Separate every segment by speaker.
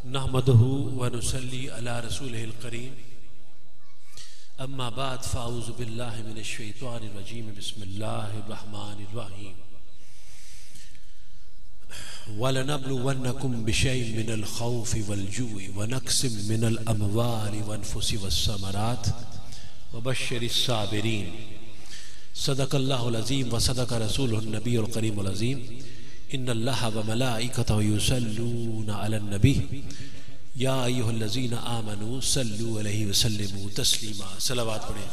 Speaker 1: نحمده ونصلي على رسوله الكريم اما بعد فاعوذ بالله من الشيطان الرجيم بسم الله الرحمن الرحيم وَلَنَبْلُوَنَّكُمْ بِشَيْءٍ مِّنَ الْخَوْفِ وَالْجُوعِ وَنَقْصٍ مِّنَ الْأَمْوَالِ وَالْأَنفُسِ وَالثَّمَرَاتِ وَبَشِّرِ الصَّابِرِينَ صدق اللہ العظیم وصدق رسولہ النبی الکریم العظیم ان اللہ وملائکتہ یصلون علی النبی یا ایھا الذین آمنوا صلوا علیہ وسلموا تسلیما. صلوات پڑھیں.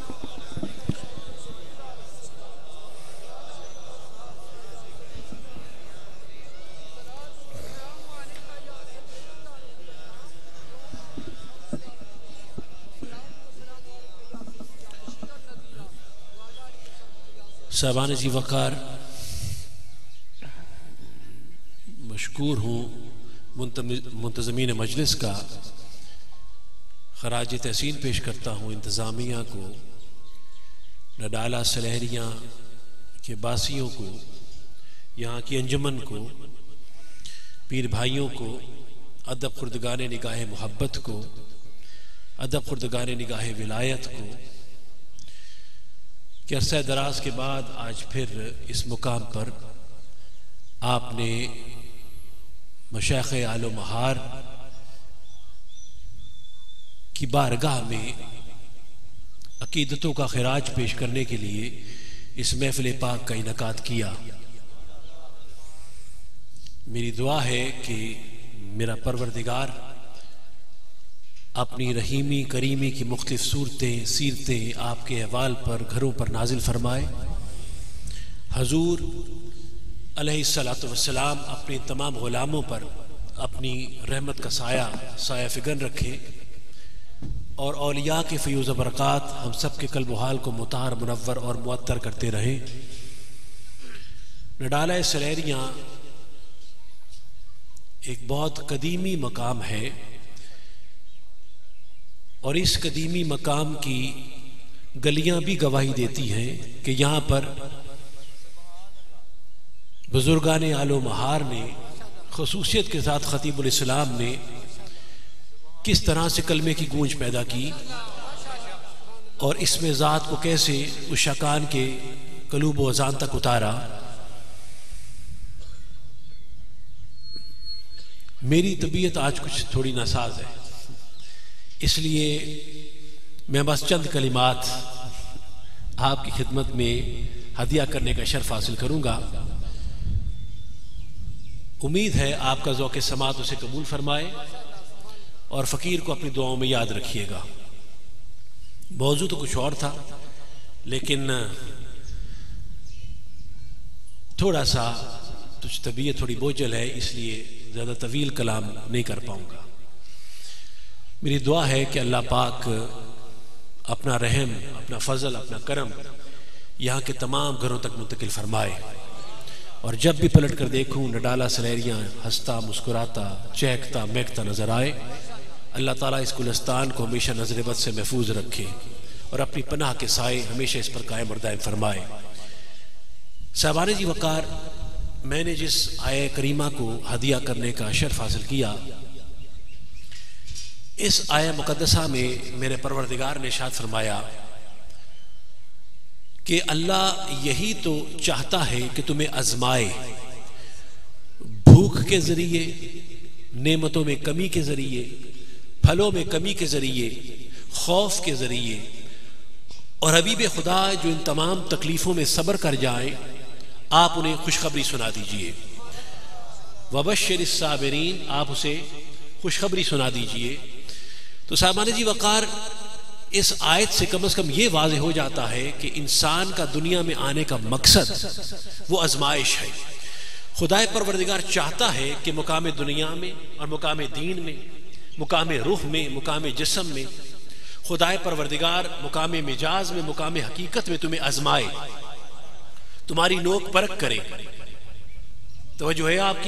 Speaker 1: صاحبان جی وقار، مشکور ہوں منتظمین مجلس کا، خراج تحسین پیش کرتا ہوں انتظامیہ کو، نڈالہ سلہریاں کے باسیوں کو، یہاں کی انجمن کو، پیر بھائیوں کو، ادب خردگان نگاہ محبت کو، ادب خردگان نگاہ ولایت کو، کہ عرصہ دراز کے بعد آج پھر اس مقام پر آپ نے مشائخ اعلی و مہار کی بارگاہ میں عقیدتوں کا خراج پیش کرنے کے لیے اس محفل پاک کا انعقاد کیا. میری دعا ہے کہ میرا پروردگار اپنی رحیمی کریمی کی مختلف صورتیں سیرتیں آپ کے احوال پر گھروں پر نازل فرمائے. حضور علیہ السلام اپنے تمام غلاموں پر اپنی رحمت کا سایہ فگن رکھے، اور اولیاء کے فیوز و برکات ہم سب کے قلب و حال کو مطہر منور اور معطر کرتے رہیں. نڈالہ سلیریاں ایک بہت قدیمی مقام ہے، اور اس قدیمی مقام کی گلیاں بھی گواہی دیتی ہیں کہ یہاں پر بزرگان اعلی و مہار نے خصوصیت کے ساتھ خطیب الاسلام نے کس طرح سے کلمے کی گونج پیدا کی، اور اس میں ذات کو کیسے عشاقان کے قلوب و اذان تک اتارا. میری طبیعت آج کچھ تھوڑی ناساز ہے، اس لیے میں بس چند کلمات آپ کی خدمت میں ہدیہ کرنے کا شرف حاصل کروں گا. امید ہے آپ کا ذوق سماعت اسے قبول فرمائے، اور فقیر کو اپنی دعاؤں میں یاد رکھیے گا. موضوع تو کچھ اور تھا، لیکن تھوڑا سا طبیعت تھوڑی بوجھل ہے، اس لیے زیادہ طویل کلام نہیں کر پاؤں گا. میری دعا ہے کہ اللہ پاک اپنا رحم، اپنا فضل، اپنا کرم یہاں کے تمام گھروں تک منتقل فرمائے، اور جب بھی پلٹ کر دیکھوں نڈالہ سلیریاں ہنستا مسکراتا چہکتا مہکتا نظر آئے. اللہ تعالیٰ اس گلستان کو ہمیشہ نظر بد سے محفوظ رکھے، اور اپنی پناہ کے سائے ہمیشہ اس پر قائم اور دائم فرمائے. صاحبان جی وقار، میں نے جس آیہ کریمہ کو ہدیہ کرنے کا شرف حاصل کیا، اس آیہ مقدسہ میں میرے پروردگار نے ارشاد فرمایا کہ اللہ یہی تو چاہتا ہے کہ تمہیں آزمائے، بھوک کے ذریعے، نعمتوں میں کمی کے ذریعے، پھلوں میں کمی کے ذریعے، خوف کے ذریعے، اور حبیب خدا جو ان تمام تکلیفوں میں صبر کر جائیں آپ انہیں خوشخبری سنا دیجئے. وبشر الصابرین، آپ اسے خوشخبری سنا دیجئے. تو صاحبان جی وقار، اس آیت سے کم از کم یہ واضح ہو جاتا ہے کہ انسان کا دنیا میں آنے کا مقصد وہ آزمائش ہے. خدائے پروردگار چاہتا ہے کہ مقام دنیا میں اور مقام دین میں، مقام روح میں، مقام جسم میں، خدائے پروردگار مقام مجاز میں، مقام حقیقت میں تمہیں آزمائے، تمہاری نوک پرکھ کرے. توجہ ہے آپ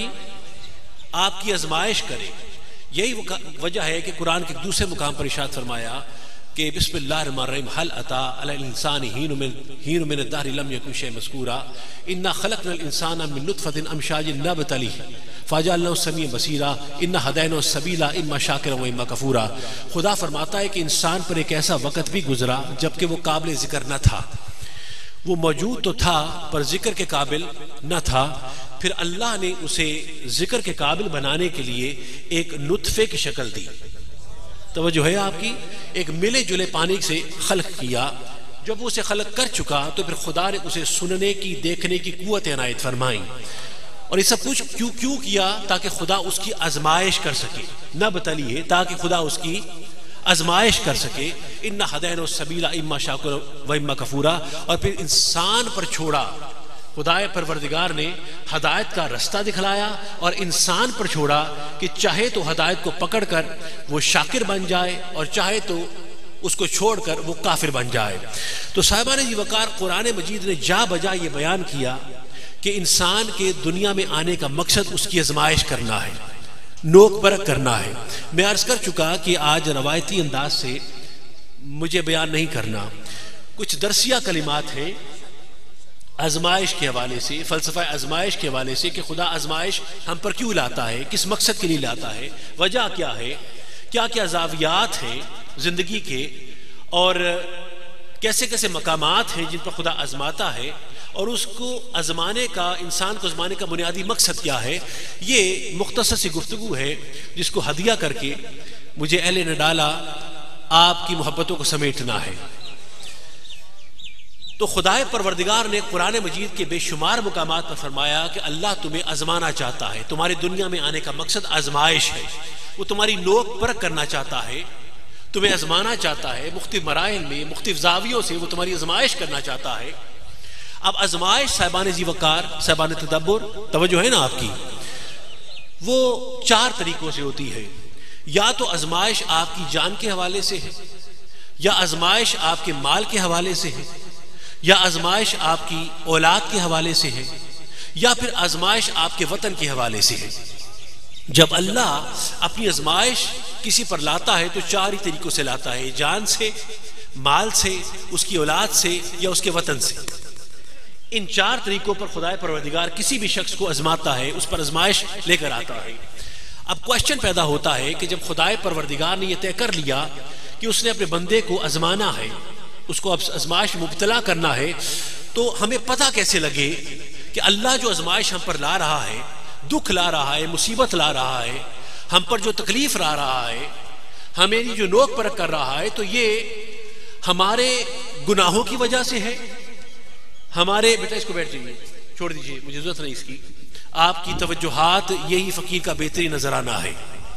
Speaker 1: کی آزمائش کرے. یہی وجہ ہے کہ قرآن کے دوسرے مقام پر ارشاد فرمایا کہ بسم اللہ الرحمن الرحیم هل اتى علی الانسان حین من الدهر لم یکن شیئا مذکورا انا خلقنا الانسان من نطفة امشاج نبتلیہ فجعلناه سمیعا بصیرا انا ہدیناه السبیل اما شاکرا و اما کفورا۔ خدا فرماتا ہے کہ انسان پر ایک ایسا وقت بھی گزرا جبکہ وہ قابل ذکر نہ تھا، وہ موجود تو تھا پر ذکر کے قابل نہ تھا، پھر اللہ نے اسے ذکر کے قابل بنانے کے لیے ایک نطفے کی شکل دی، توجہ ہے آپ کی، ایک ملے جلے پانی سے خلق کیا۔ جب وہ اسے خلق کر چکا تو پھر خدا نے اسے سننے کی، دیکھنے کی قوت عنایت فرمائی، اور یہ سب کچھ کیوں کیا؟ تاکہ خدا اس کی آزمائش کر سکے، نہ بتلیے تاکہ خدا اس کی آزمائش کر سکے۔ اِنَّا هَدَيْنَاهُ السَّبِيلَ إِمَّا شَاكِرًا وَإِمَّا كَفُورًا، اور پھر انسان پر چھوڑا، خدا پروردگار نے ہدایت کا رستہ دکھلایا اور انسان پر چھوڑا کہ چاہے تو ہدایت کو پکڑ کر وہ شاکر بن جائے اور چاہے تو اس کو چھوڑ کر وہ کافر بن جائے۔ تو صاحبان جی وقار، قرآن مجید نے جا بجا یہ بیان کیا کہ انسان کے دنیا میں آنے کا مقصد اس کی آزمائش کرنا ہے، نوک برک کرنا ہے۔ میں عرض کر چکا کہ آج روایتی انداز سے مجھے بیان نہیں کرنا، کچھ درسیہ کلمات ہیں آزمائش کے حوالے سے، فلسفہ آزمائش کے حوالے سے، کہ خدا آزمائش ہم پر کیوں لاتا ہے، کس مقصد کے لیے لاتا ہے، وجہ کیا ہے، کیا کیا زاویات ہیں زندگی کے، اور کیسے کیسے مقامات ہیں جن پر خدا آزماتا ہے، اور اس کو آزمانے کا، انسان کو آزمانے کا بنیادی مقصد کیا ہے۔ یہ مختصر سی گفتگو ہے جس کو ہدیہ کر کے مجھے اہل نڈالہ آپ کی محبتوں کو سمیٹنا ہے۔ تو خدائے پروردگار نے قرآن مجید کے بے شمار مقامات پر فرمایا کہ اللہ تمہیں آزمانا چاہتا ہے، تمہاری دنیا میں آنے کا مقصد آزمائش ہے، وہ تمہاری نوک پرکھ کرنا چاہتا ہے، تمہیں آزمانا چاہتا ہے، مختلف مراحل میں مختلف زاویوں سے وہ تمہاری آزمائش کرنا چاہتا ہے۔ اب آزمائش صاحبان ذی وقار، صاحبان تدبر، توجہ ہے نا آپ کی، وہ چار طریقوں سے ہوتی ہے۔ یا تو آزمائش آپ کی جان کے حوالے سے ہے، یا آزمائش آپ کے مال کے حوالے سے ہے، یا آزمائش آپ کی اولاد کے حوالے سے ہے، یا پھر آزمائش آپ کے وطن کے حوالے سے ہے۔ جب اللہ اپنی آزمائش کسی پر لاتا ہے تو چار ہی طریقوں سے لاتا ہے، جان سے، مال سے، اس کی اولاد سے، یا اس کے وطن سے۔ ان چار طریقوں پر خدائے پروردگار کسی بھی شخص کو آزماتا ہے، اس پر آزمائش لے کر آتا ہے۔ اب کوشچن پیدا ہوتا ہے کہ جب خدائے پروردگار نے یہ طے کر لیا کہ اس نے اپنے بندے کو آزمانا ہے، اس کو آزمائش مبتلا کرنا ہے، تو ہمیں پتہ کیسے لگے کہ اللہ جو آزمائش ہم پر لا رہا ہے، دکھ لا رہا ہے، مصیبت لا رہا ہے، ہم پر جو تکلیف لا رہا ہے، ہمیں جو نوک پرکھ کر رہا ہے، تو یہ ہمارے گناہوں کی وجہ سے ہے، ہمارے، بیٹا اس کو بیٹھ جائیے، چھوڑ دیجئے، مجھے ضرورت نہیں اس کی، آپ کی توجہات یہی فقیر کا بہترین نظرانہ ہے۔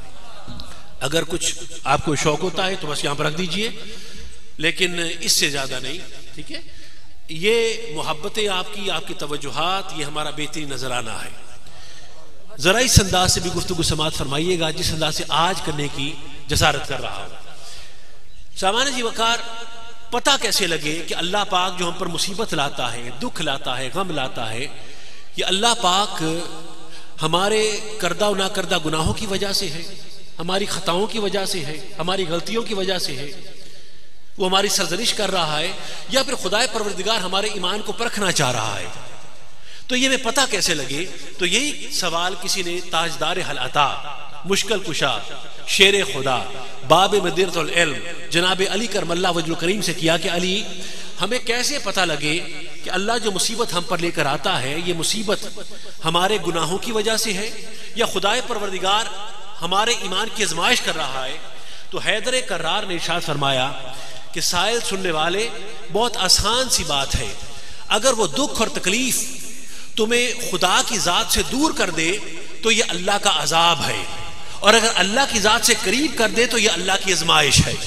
Speaker 1: اگر کچھ آپ کو شوق ہوتا ہے تو بس یہاں پر رکھ دیجئے، لیکن اس سے زیادہ نہیں، ٹھیک ہے؟ یہ محبتیں آپ کی توجہات، یہ ہمارا بہترین نظرانہ ہے۔ ذرا اس انداز سے بھی گفتگو سماعت فرمائیے گا جس انداز سے آج کرنے کی جسارت کر رہا ہوں۔ سامان جی وقار، پتہ کیسے لگے کہ اللہ پاک جو ہم پر مصیبت لاتا ہے، دکھ لاتا ہے، غم لاتا ہے، یہ اللہ پاک ہمارے کردہ و نہ کردہ گناہوں کی وجہ سے ہے، ہماری خطاؤں کی وجہ سے ہے، ہماری غلطیوں کی وجہ سے ہے، وہ ہماری سرزنش کر رہا ہے، یا پھر خدائے پروردگار ہمارے ایمان کو پرکھنا چاہ رہا ہے؟ تو یہ میں پتہ کیسے لگے؟ تو یہی سوال کسی نے تاجدار حل عطا، مشکل کشا، شیر خدا، باب مدینۃ العلم جناب علی کرم اللہ وجہ الکریم سے کیا کہ علی، ہمیں کیسے پتہ لگے کہ اللہ جو مصیبت ہم پر لے کر آتا ہے، یہ مصیبت ہمارے گناہوں کی وجہ سے ہے یا خدائے پروردگار ہمارے ایمان کی آزمائش کر رہا ہے؟ تو حیدر کرار نے ارشاد فرمایا کہ سائل سننے والے، بہت آسان سی بات ہے، اگر وہ دکھ اور تکلیف تمہیں خدا کی ذات سے دور کر دے تو یہ اللہ کا عذاب ہے، اور اگر اللہ کی ذات سے قریب کر دے تو یہ اللہ کی آزمائش ہے۔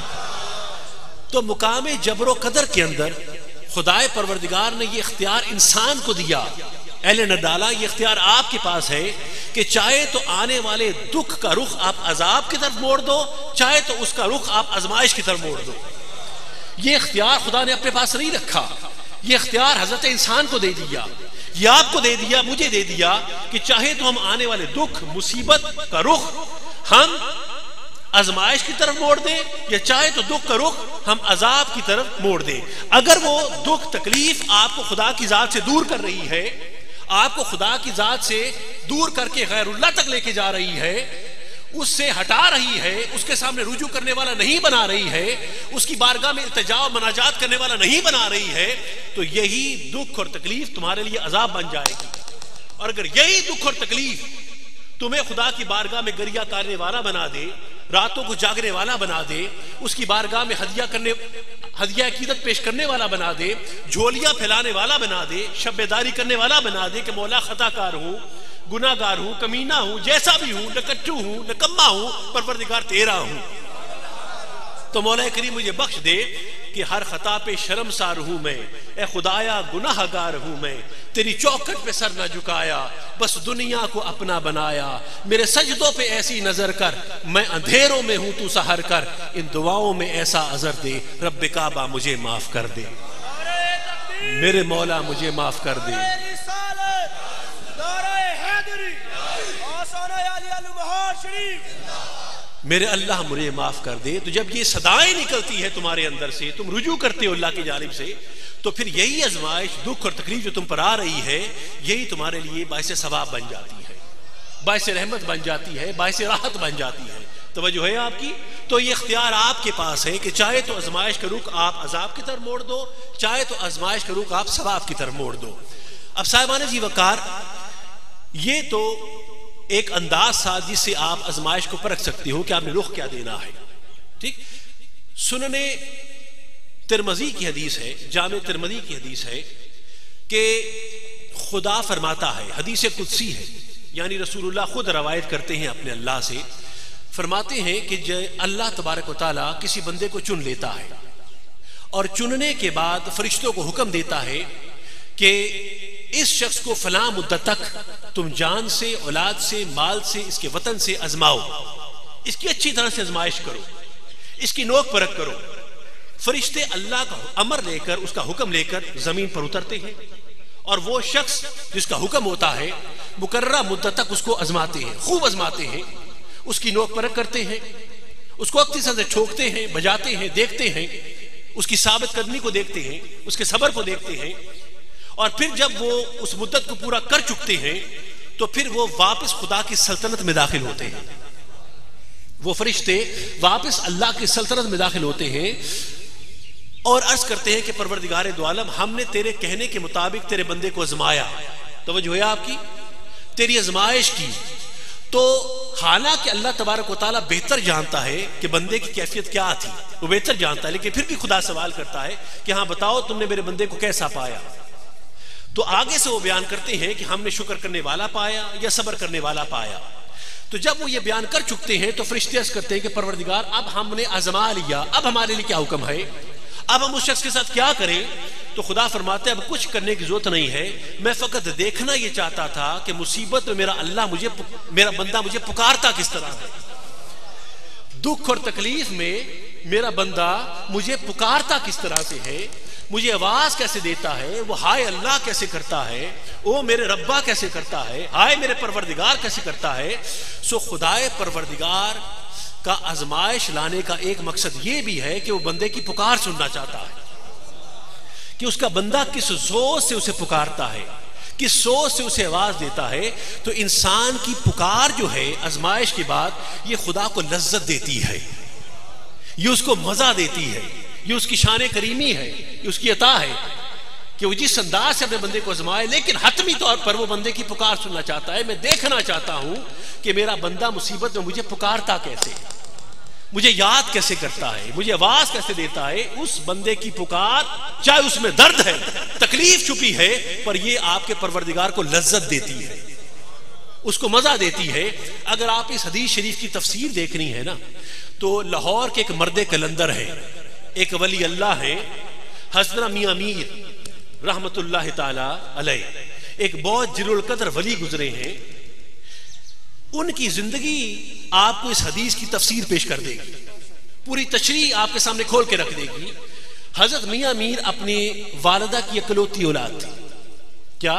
Speaker 1: تو مقام جبر و قدر کے اندر خدائے پروردگار نے یہ اختیار انسان کو دیا، اہل نڈالہ یہ اختیار آپ کے پاس ہے کہ چاہے تو آنے والے دکھ کا رخ آپ عذاب کی طرف موڑ دو، چاہے تو اس کا رخ آپ آزمائش کی طرف موڑ دو۔ یہ اختیار خدا نے اپنے پاس نہیں رکھا، یہ اختیار حضرت انسان کو دے دیا، یہ آپ کو دے دیا، مجھے دے دیا کہ چاہے تو ہم آنے والے دکھ، مصیبت کا رخ ہم آزمائش کی طرف موڑ دیں، یا چاہے تو دکھ کا رخ ہم عذاب کی طرف موڑ دیں۔ اگر وہ دکھ تکلیف آپ کو خدا کی ذات سے دور کر رہی ہے، آپ کو خدا کی ذات سے دور کر کے غیر اللہ تک لے کے جا رہی ہے، اس سے ہٹا رہی ہے، اس کے سامنے رجوع کرنے والا نہیں بنا رہی ہے، اس کی بارگاہ میں التجا و مناجات کرنے والا نہیں بنا رہی ہے، تو یہی دکھ اور تکلیف تمہارے لیے عذاب بن جائے گی۔ اور اگر یہی دکھ اور تکلیف تمہیں خدا کی بارگاہ میں گریہ کرنے والا بنا دے، راتوں کو جاگنے والا بنا دے، اس کی بارگاہ میں ہدیہ عقیدت پیش کرنے والا بنا دے، جھولیاں پھیلانے والا بنا دے، شب بیداری کرنے والا بنا دے کہ مولا خطا کار ہوں، گناہ گار ہوں، کمینہ ہوں، جیسا بھی ہوں، لکچو ہوں، نکما ہوں، پروردگار تیرا ہوں، تو مولا کریم مجھے بخش دے کہ ہر خطا پہ شرمسار ہوں میں، اے خدایا گناہ گار ہوں میں، تیری چوکھٹ پہ سر نہ جھکایا، بس دنیا کو اپنا بنایا، میرے سجدوں پہ ایسی نظر کر، میں اندھیروں میں ہوں تو سحر کر، ان دعاؤں میں ایسا عذر دے، رب کعبہ مجھے معاف کر دے، میرے مولا مجھے معاف کر دے۔ میرے اللہ مجھے معاف کر دے۔ تو جب یہ صدائیں نکلتی ہے تمہارے اندر سے، تم رجوع کرتے ہو اللہ کی جانب سے، تو پھر یہی آزمائش، دکھ اور تکلیف جو تم پر آ رہی ہے، یہی تمہارے لیے باعث ثواب بن جاتی ہے، باعث رحمت بن جاتی ہے، باعث راحت بن جاتی ہے۔ توجہ ہے آپ کی؟ تو یہ اختیار آپ کے پاس ہے کہ چاہے تو آزمائش کا رخ آپ عذاب کی طرف موڑ دو، چاہے تو آزمائش کا رخ آپ ثواب کی طرف موڑ دو۔ اب صاحبان جی وقار، یہ تو ایک انداز تھا جس سے آپ آزمائش کو پرکھ سکتے ہو کہ آپ نے رخ کیا دینا ہے، ٹھیک۔ سنن ترمذی کی حدیث ہے، جامع ترمذی کی حدیث ہے کہ خدا فرماتا ہے، حدیث قدسی ہے، یعنی رسول اللہ خود روایت کرتے ہیں اپنے اللہ سے، فرماتے ہیں کہ اللہ تبارک و تعالیٰ کسی بندے کو چن لیتا ہے، اور چننے کے بعد فرشتوں کو حکم دیتا ہے کہ اس شخص کو فلاں مدت تک تم جان سے، اولاد سے، مال سے، اس کے وطن سے آزماؤ، اس کی اچھی طرح سے آزمائش کرو، اس کی نوک پرکھ کرو۔ فرشتے اللہ کا امر لے کر، اس کا حکم لے کر زمین پر اترتے ہیں، اور وہ شخص جس کا حکم ہوتا ہے مقررہ مدت تک اس کو آزماتے ہیں، خوب آزماتے ہیں، اس کی نوک پرکھ کرتے ہیں، اس کو اقتصاد سے ٹھوکتے ہیں، بجاتے ہیں، دیکھتے ہیں، اس کی ثابت قدمی کو دیکھتے ہیں، اس کے صبر کو دیکھتے ہیں، اور پھر جب وہ اس مدت کو پورا کر چکتے ہیں تو پھر وہ واپس خدا کی سلطنت میں داخل ہوتے ہیں، وہ فرشتے واپس اللہ کی سلطنت میں داخل ہوتے ہیں اور عرض کرتے ہیں کہ پروردگار دو عالم، ہم نے تیرے کہنے کے مطابق تیرے بندے کو آزمایا، توجہ ہے آپ کی، تیری آزمائش کی، تو حالانکہ اللہ تبارک و تعالیٰ بہتر جانتا ہے کہ بندے کی کیفیت کیا تھی، وہ بہتر جانتا ہے، لیکن پھر بھی خدا سوال کرتا ہے کہ ہاں بتاؤ تم نے میرے بندے کو کیسا پایا؟ تو آگے سے وہ بیان کرتے ہیں کہ ہم نے شکر کرنے والا پایا یا صبر کرنے والا پایا۔ تو جب وہ یہ بیان کر چکتے ہیں تو فرشتے عرض کرتے ہیں کہ پروردگار اب ہم نے آزما لیا، اب ہمارے لیے کیا حکم ہے، اب ہم اس شخص کے ساتھ کیا کریں؟ تو خدا فرماتے ہیں اب کچھ کرنے کی ضرورت نہیں ہے، میں فقط دیکھنا یہ چاہتا تھا کہ مصیبت میں میرا بندہ مجھے پکارتا کس طرح ہے، دکھ اور تکلیف میں میرا بندہ مجھے پکارتا کس طرح سے ہے، مجھے آواز کیسے دیتا ہے، وہ ہائے اللہ کیسے کرتا ہے، او میرے ربا کیسے کرتا ہے، ہائے میرے پروردگار کیسے کرتا ہے۔ سو خدائے پروردگار کا آزمائش لانے کا ایک مقصد یہ بھی ہے کہ وہ بندے کی پکار سننا چاہتا ہے، کہ اس کا بندہ کس زور سے اسے پکارتا ہے، کس سوچ سے اسے آواز دیتا ہے۔ تو انسان کی پکار جو ہے آزمائش کے بعد یہ خدا کو لذت دیتی ہے، یہ اس کو مزہ دیتی ہے، یہ اس کی شان کریمی ہے، یہ اس کی عطا ہے کہ وہ جس انداز سے اپنے بندے کو آزمائے، لیکن حتمی طور پر وہ بندے کی پکار سننا چاہتا ہے۔ میں دیکھنا چاہتا ہوں کہ میرا بندہ مصیبت میں مجھے پکارتا کیسے، مجھے یاد کیسے کرتا ہے، مجھے آواز کیسے دیتا ہے۔ اس بندے کی پکار چاہے اس میں درد ہے، تکلیف چھپی ہے، پر یہ آپ کے پروردگار کو لذت دیتی ہے، اس کو مزہ دیتی ہے۔ اگر آپ اس حدیث شریف کی تفسیر دیکھنی ہے نا، تو لاہور کے ایک مرد کلندر ہے، ایک ولی اللہ ہے، حضرت میاں میر رحمت اللہ تعالی علیہ، ایک بہت جلیل القدر ولی گزرے ہیں۔ ان کی زندگی آپ کو اس حدیث کی تفسیر پیش کر دے گی، پوری تشریح آپ کے سامنے کھول کے رکھ دے گی۔ حضرت میاں میر اپنی والدہ کی اکلوتی اولاد تھی، کیا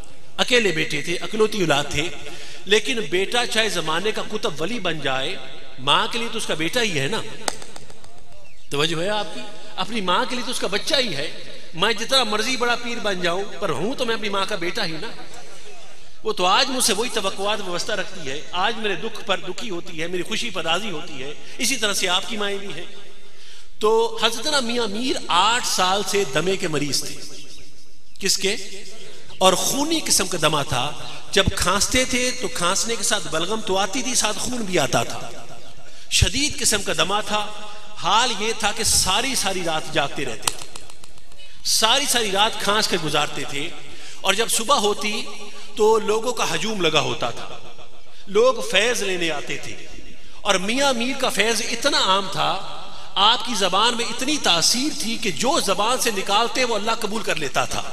Speaker 1: اکیلے بیٹے تھے، اکلوتی اولاد تھے، لیکن بیٹا چاہے زمانے کا کتب ولی بن جائے ماں کے لیے تو اس کا بیٹا ہی ہے نا. توجہ ہے آپ کی؟ اپنی ماں کے لیے تو اس کا بچہ ہی ہے. میں جتنا مرضی بڑا پیر بن جاؤں پر ہوں تو میں اپنی ماں کا بیٹا ہی نا. وہ تو آج مجھ سے وہی توقعات وابستہ رکھتی ہے, آج میرے دکھ پر دکھی ہوتی ہے, میری خوشی پر راضی ہوتی ہے. اسی طرح سے آپ کی مائیں بھی ہیں. تو حضرت میاں میر 8 سال سے دمے کے مریض تھے. کس کے؟ اور خونی قسم کا دمہ تھا. جب کھانستے تھے تو کھانسنے کے ساتھ بلغم تو آتی تھی, ساتھ خون بھی آتا تھا. شدید قسم کا دمہ تھا. حال یہ تھا کہ ساری رات جاگتے رہتے تھے, ساری رات کھانس کے گزارتے تھے. اور جب صبح ہوتی تو لوگوں کا ہجوم لگا ہوتا تھا, لوگ فیض لینے آتے تھے. اور میاں میر کا فیض اتنا عام تھا, آپ کی زبان میں اتنی تاثیر تھی کہ جو زبان سے نکالتے وہ اللہ قبول کر لیتا تھا.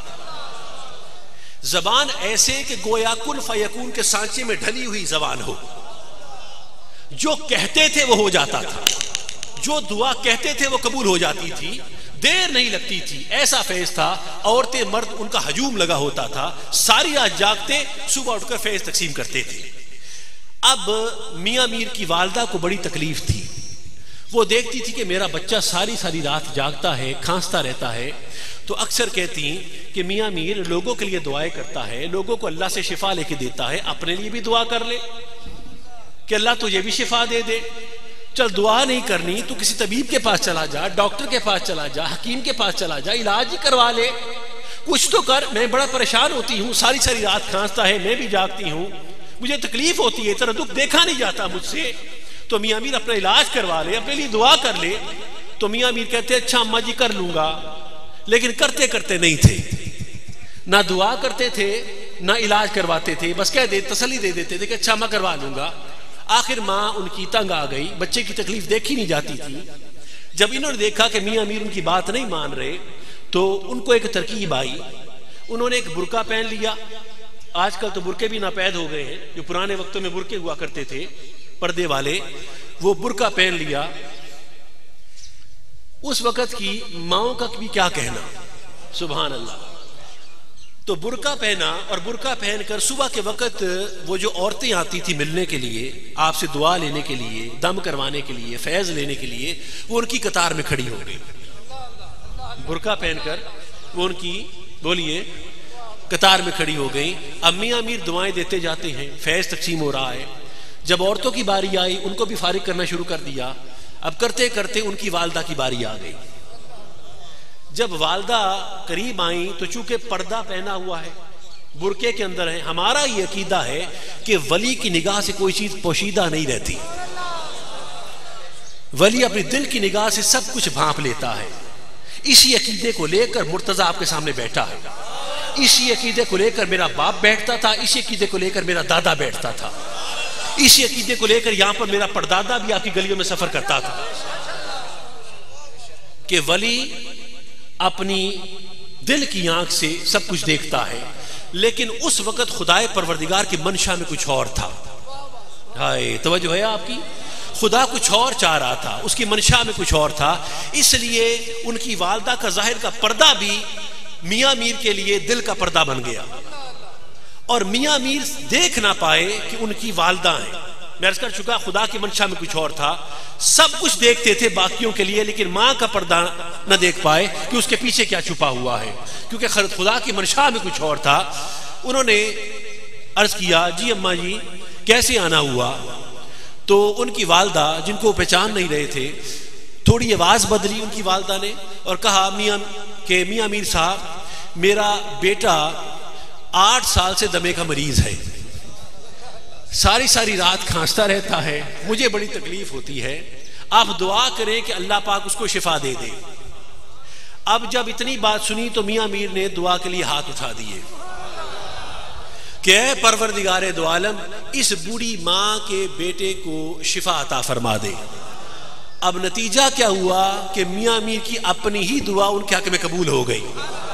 Speaker 1: زبان ایسے کہ گویا کن فیکون کے سانچے میں ڈھلی ہوئی زبان ہو. جو کہتے تھے وہ ہو جاتا تھا, جو دعا کہتے تھے وہ قبول ہو جاتی تھی, دیر نہیں لگتی تھی. ایسا فیض تھا. عورتیں مرد ان کا ہجوم لگا ہوتا تھا, ساری رات جاگتے, صبح اٹھ کر فیض تقسیم کرتے تھے. اب میاں میر کی والدہ کو بڑی تکلیف تھی. وہ دیکھتی تھی کہ میرا بچہ ساری رات جاگتا ہے, کھانستا رہتا ہے. تو اکثر کہتی کہ میاں میر لوگوں کے لیے دعائیں کرتا ہے, لوگوں کو اللہ سے شفا لے کے دیتا ہے, اپنے لیے بھی دعا کر لے کہ اللہ تجھے بھی شفا دے دے. چل دعا نہیں کرنی تو کسی طبیب کے پاس چلا جا, ڈاکٹر کے پاس چلا جا, حکیم کے پاس چلا جا, علاج ہی کروا لے, کچھ تو کر. میں بڑا پریشان ہوتی ہوں, ساری رات کھانستا ہے, میں بھی جاگتی ہوں, مجھے تکلیف ہوتی ہے, تیرا دکھ دیکھا نہیں جاتا مجھ سے. تو میاں میر اپنا علاج کروا لے, اپنے لیے دعا کر لے. تو میاں میر کہتے اچھا اماں جی کر لوں گا, لیکن کرتے نہیں تھے. نہ دعا کرتے تھے نہ علاج کرواتے تھے, بس کہہ دے تسلی دے دیتے تھے کہ اچھا میں کروا لوں گا. آخر ماں ان کی تنگ آ گئی, بچے کی تکلیف دیکھی نہیں جاتی تھی. جب انہوں نے دیکھا کہ میاں میر ان کی بات نہیں مان رہے تو ان کو ایک ترکیب آئی. انہوں نے ایک برقع پہن لیا. آج کل تو برقعے بھی ناپید ہو گئے ہیں, جو پرانے وقتوں میں برقعے ہوا کرتے تھے پردے والے, وہ برقع پہن لیا. اس وقت کی ماؤں کا بھی کیا کہنا, سبحان اللہ. تو برقع پہنا, اور برقع پہن کر صبح کے وقت وہ جو عورتیں آتی تھی ملنے کے لیے, آپ سے دعا لینے کے لیے, دم کروانے کے لیے, فیض لینے کے لیے, وہ ان کی قطار میں کھڑی ہو گئی. برقع پہن کر وہ ان کی بولیے قطار میں کھڑی ہو گئی. اب میاں میر دعائیں دیتے جاتے ہیں, فیض تقسیم ہو رہا ہے. جب عورتوں کی باری آئی ان کو بھی فارغ کرنا شروع کر دیا. اب کرتے کرتے ان کی والدہ کی باری آ گئی. جب والدہ قریب آئیں تو چونکہ پردہ پہنا ہوا ہے, برقعے کے اندر ہے, ہمارا یہ عقیدہ ہے کہ ولی کی نگاہ سے کوئی چیز پوشیدہ نہیں رہتی. ولی اپنی دل کی نگاہ سے سب کچھ بھانپ لیتا ہے. اسی عقیدے کو لے کر مرتضیٰ آپ کے سامنے بیٹھا ہے. اسی عقیدے کو لے کر میرا باپ بیٹھتا تھا, اسی عقیدے کو لے کر میرا دادا بیٹھتا تھا, اسی عقیدے کو لے کر یہاں پر میرا پردادا بھی آپ کی گلیوں میں سفر کرتا تھا کہ ولی اپنی دل کی آنکھ سے سب کچھ دیکھتا ہے. لیکن اس وقت خدائے پروردگار کی منشا میں کچھ اور تھا. ہائے توجہ ہے آپ کی, خدا کچھ اور چاہ رہا تھا, اس کی منشا میں کچھ اور تھا. اس لیے ان کی والدہ کا ظاہر کا پردہ بھی میاں میر کے لیے دل کا پردہ بن گیا, اور میاں میر دیکھ نہ پائے کہ ان کی والدہ ہیں. میں عرض کر چکا خدا کی منشا میں کچھ اور تھا, سب کچھ دیکھتے تھے باقیوں کے لیے, لیکن ماں کا پردہ نہ دیکھ پائے کہ اس کے پیچھے کیا چھپا ہوا ہے, کیونکہ خدا کی منشا میں کچھ اور تھا. انہوں نے عرض کیا جی اماں جی کیسے آنا ہوا؟ تو ان کی والدہ جن کو پہچان نہیں رہے تھے, تھوڑی آواز بدلی ان کی والدہ نے اور کہا میاں میر صاحب میرا بیٹا 8 سال سے دمے کا مریض ہے, ساری رات کھانستا رہتا ہے, مجھے بڑی تکلیف ہوتی ہے, آپ دعا کریں کہ اللہ پاک اس کو شفا دے دے. اب جب اتنی بات سنی تو میاں میر نے دعا کے لیے ہاتھ اٹھا دیے کہ اے پروردگار دو عالم, اس بوڑھی ماں کے بیٹے کو شفا عطا فرما دے. اب نتیجہ کیا ہوا کہ میاں میر کی اپنی ہی دعا ان کے حق میں قبول ہو گئی.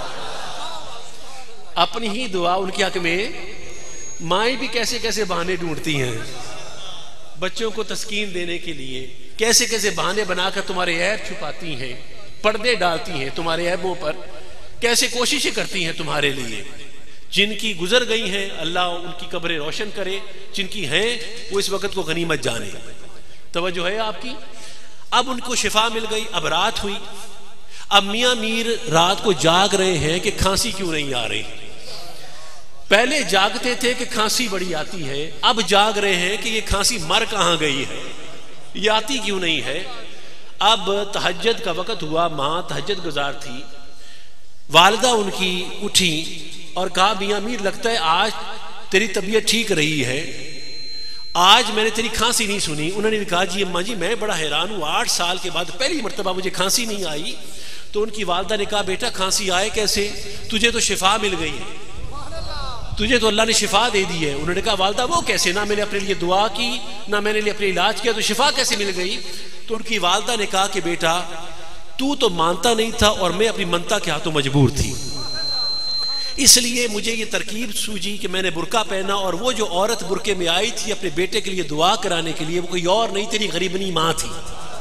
Speaker 1: اپنی ہی دعا ان کے حق میں. مائیں بھی کیسے کیسے بہانے ڈھونڈتی ہیں بچوں کو تسکین دینے کے لیے, کیسے کیسے بہانے بنا کر تمہارے عیب چھپاتی ہیں, پردے ڈالتی ہیں تمہارے عیبوں پر, کیسے کوششیں کرتی ہیں تمہارے لیے. جن کی گزر گئی ہیں اللہ ان کی قبریں روشن کرے, جن کی ہیں وہ اس وقت کو غنیمت جانے. توجہ ہے آپ کی؟ اب ان کو شفا مل گئی، اب رات ہوئی، اب میاں میر رات کو جاگ رہے ہیں کہ کھانسی کیوں نہیں آ رہی. پہلے جاگتے تھے کہ کھانسی بڑی آتی ہے، اب جاگ رہے ہیں کہ یہ کھانسی مر کہاں گئی ہے، یہ آتی کیوں نہیں ہے. اب تہجد کا وقت ہوا، ماں تہجد گزار تھی، والدہ ان کی اٹھی اور کہا میاں میر لگتا ہے آج تیری طبیعت ٹھیک رہی ہے، آج میں نے تیری کھانسی نہیں سنی. انہوں نے کہا جی اماں جی میں بڑا حیران ہوں، 8 سال کے بعد پہلی مرتبہ مجھے کھانسی نہیں آئی. تو ان کی والدہ نے کہا بیٹا کھانسی آئے کیسے، تجھے تو شفا مل گئی ہے، تجھے تو اللہ نے شفا دے دی ہے. انہوں نے کہا والدہ وہ کیسے، نہ میں نے اپنے لیے دعا کی نہ میں نے اپنے علاج کیا، تو شفا کیسے مل گئی. تو ان کی والدہ نے کہا کہ بیٹا تو مانتا نہیں تھا اور میں اپنی منتا کے ہاتھوں مجبور تھی، اس لیے مجھے یہ ترکیب سوجی کہ میں نے برقع پہنا، اور وہ جو عورت برقعے میں آئی تھی اپنے بیٹے کے لیے دعا کرانے کے لیے وہ کوئی اور نہیں، تیری غریبنی ماں تھی،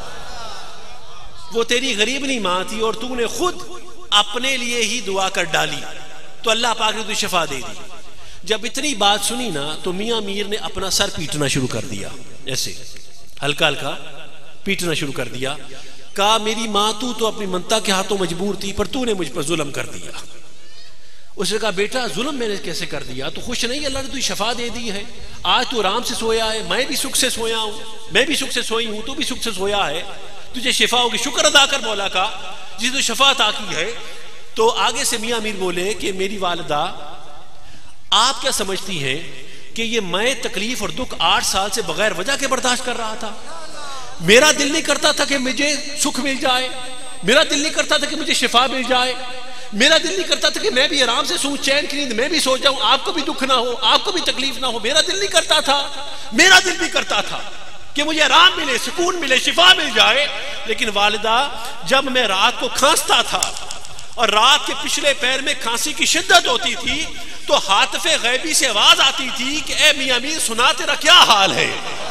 Speaker 1: وہ تیری غریبنی ماں تھی، اور تو نے خود اپنے لیے ہی دعا کر ڈالی تو اللہ پاک نے تجھے شفا دے دی. جب اتنی بات سنی نا تو میاں میر نے اپنا سر پیٹنا شروع کر دیا، ایسے ہلکا ہلکا پیٹنا شروع کر دیا. کہا میری ماں تو اپنی منتا کے ہاتھوں مجبور تھی، پر تو نے مجھ پر ظلم کر دیا. اس نے کہا بیٹا ظلم میں نے کیسے کر دیا، تو خوش نہیں اللہ نے تجھے شفا دے دی ہے، آج تو آرام سے سویا ہے، میں بھی سکھ سے سویا ہوں، میں بھی سکھ سے سوئی ہوں، تو بھی سکھ سے سویا ہے، تجھے شفا ہوگی، شکر ادا کر مولا کا جس نے شفا عطا کی ہے. تو آگے سے میاں میر بولے کہ میری والدہ آپ کیا سمجھتی ہیں کہ یہ میں تکلیف اور دکھ 8 سال سے بغیر وجہ کے برداشت کر رہا تھا، میرا دل نہیں کرتا تھا کہ مجھے سکھ مل جائے، میرا دل نہیں کرتا تھا کہ مجھے شفا مل جائے، میرا دل نہیں کرتا تھا کہ میں بھی آرام سے سوں، چین کی نیند میں بھی سو جاؤں، آپ کو بھی دکھ نہ ہو، آپ کو بھی تکلیف نہ ہو. میرا دل نہیں کرتا تھا، میرا دل بھی کرتا تھا کہ مجھے آرام ملے، سکون ملے، شفا مل جائے. لیکن والدہ جب میں رات کو کھانستا تھا اور رات کے پچھلے پیر میں کھانسی کی شدت ہوتی تھی تو ہاتف غیبی سے آواز آتی تھی کہ اے میاں میر سنا تیرا کیا حال ہے.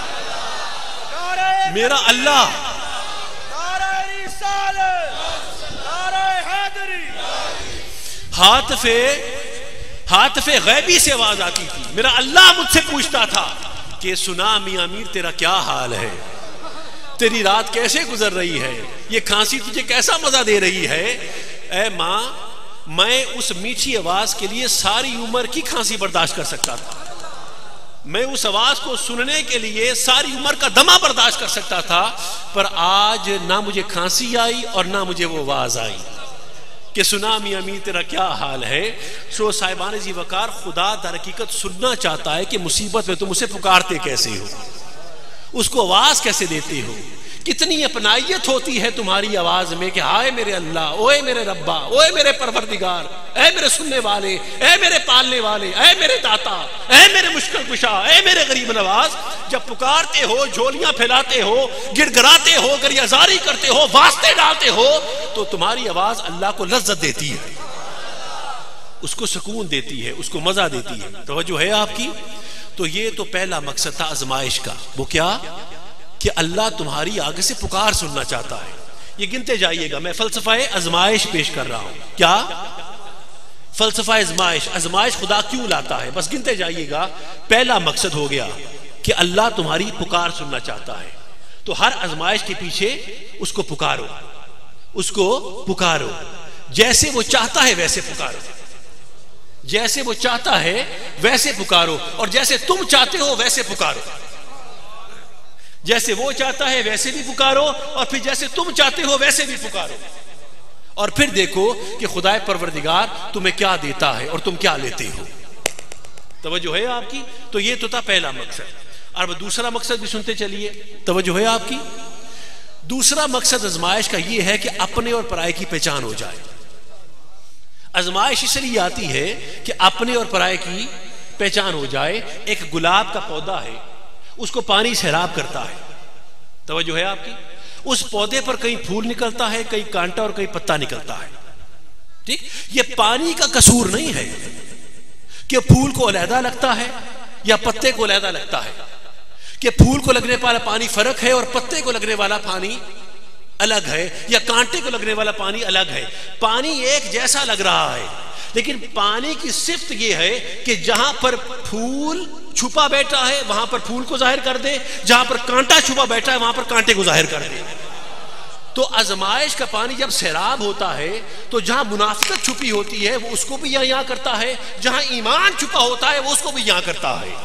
Speaker 1: میرا اللہ ہاتف غیبی سے آواز آتی تھی، میرا اللہ مجھ سے پوچھتا تھا کہ سنا میاں میر تیرا کیا حال ہے، تیری رات کیسے گزر رہی ہے، یہ کھانسی تجھے کیسا مزہ دے رہی ہے. اے ماں میں اس میٹھی آواز کے لیے ساری عمر کی کھانسی برداشت کر سکتا تھا، میں اس آواز کو سننے کے لیے ساری عمر کا دمہ برداشت کر سکتا تھا، پر آج نہ مجھے کھانسی آئی اور نہ مجھے وہ آواز آئی کہ سنا میاں میر تیرا کیا حال ہے. سو صاحبان ذی وقار خدا در حقیقت سننا چاہتا ہے کہ مصیبت میں تم اسے پکارتے کیسے ہو، اس کو آواز کیسے دیتے ہو، کتنی اپنائیت ہوتی ہے تمہاری آواز میں کہ ہائے میرے اللہ، اوے میرے ربا، اوے میرے پروردگار، اے میرے سننے والے، اے میرے پالنے والے، اے میرے داتا، اے میرے مشکل کشا، اے میرے غریب نواز. جب پکارتے ہو، جھولیاں پھیلاتے ہو، گڑ گڑاتے ہو، گریازاری کرتے ہو، واسطے ڈالتے ہو، تو تمہاری آواز اللہ کو لذت دیتی ہے، اس کو سکون دیتی ہے، اس کو مزہ دیتی ہے. توجہ ہے آپ کی؟ تو یہ تو پہلا مقصد تھا آزمائش کا. وہ کیا کہ اللہ تمہاری آگے سے پکار سننا چاہتا ہے. یہ گنتے جائیے گا، میں فلسفہ آزمائش پیش کر رہا ہوں. کیا فلسفہ آزمائش؟ آزمائش خدا کیوں لاتا ہے؟ بس گنتے جائیے گا. پہلا مقصد ہو گیا کہ اللہ تمہاری پکار سننا چاہتا ہے، تو ہر آزمائش کے پیچھے اس کو پکارو، اس کو پکارو، جیسے وہ چاہتا ہے ویسے پکارو، جیسے وہ چاہتا ہے ویسے پکارو، اور جیسے تم چاہتے ہو ویسے پکارو. جیسے وہ چاہتا ہے ویسے بھی پکارو، اور پھر جیسے تم چاہتے ہو ویسے بھی پکارو، اور پھر دیکھو کہ خدا پروردگار تمہیں کیا دیتا ہے اور تم کیا لیتے ہو. توجہ ہے آپ کی؟ تو یہ تو تھا پہلا مقصد. اور دوسرا مقصد بھی سنتے چلیے. توجہ ہے آپ کی؟ دوسرا مقصد آزمائش کا یہ ہے کہ اپنے اور پرائے کی پہچان ہو جائے. آزمائش اس لیے آتی ہے کہ اپنے اور پرائے کی پہچان ہو جائے. ایک گلاب کا پودا ہے، اس کو پانی سیراب کرتا ہے. توجہ ہے آپ کی؟ اس پودے پر کہیں پھول نکلتا ہے، کہیں کانٹا اور کہیں پتا نکلتا ہے. ٹھیک، یہ پانی کا قصور نہیں ہے کہ پھول کو علیحدہ لگتا ہے یا پتے کو علیحدہ لگتا ہے، کہ پھول کو لگنے والا پانی فرق ہے اور پتے کو لگنے والا پانی الگ ہے، یا کانٹے کو لگنے والا پانی الگ ہے. پانی ایک جیسا لگ رہا ہے، لیکن پانی کی صفت یہ ہے کہ جہاں پر پھول چھپا بیٹھا ہے وہاں پر پھول کو ظاہر کر دے، جہاں پر کانٹا چھپا بیٹھا ہے وہاں پر کانٹے کو ظاہر کر دے۔ تو آزمائش کا پانی جب سیلاب ہوتا ہے تو جہاں منافقت چھپی ہوتی ہے وہ اس کو بھی یہاں کرتا ہے، جہاں ایمان چھپا ہوتا ہے وہ اس کو بھی یہاں کرتا ہے۔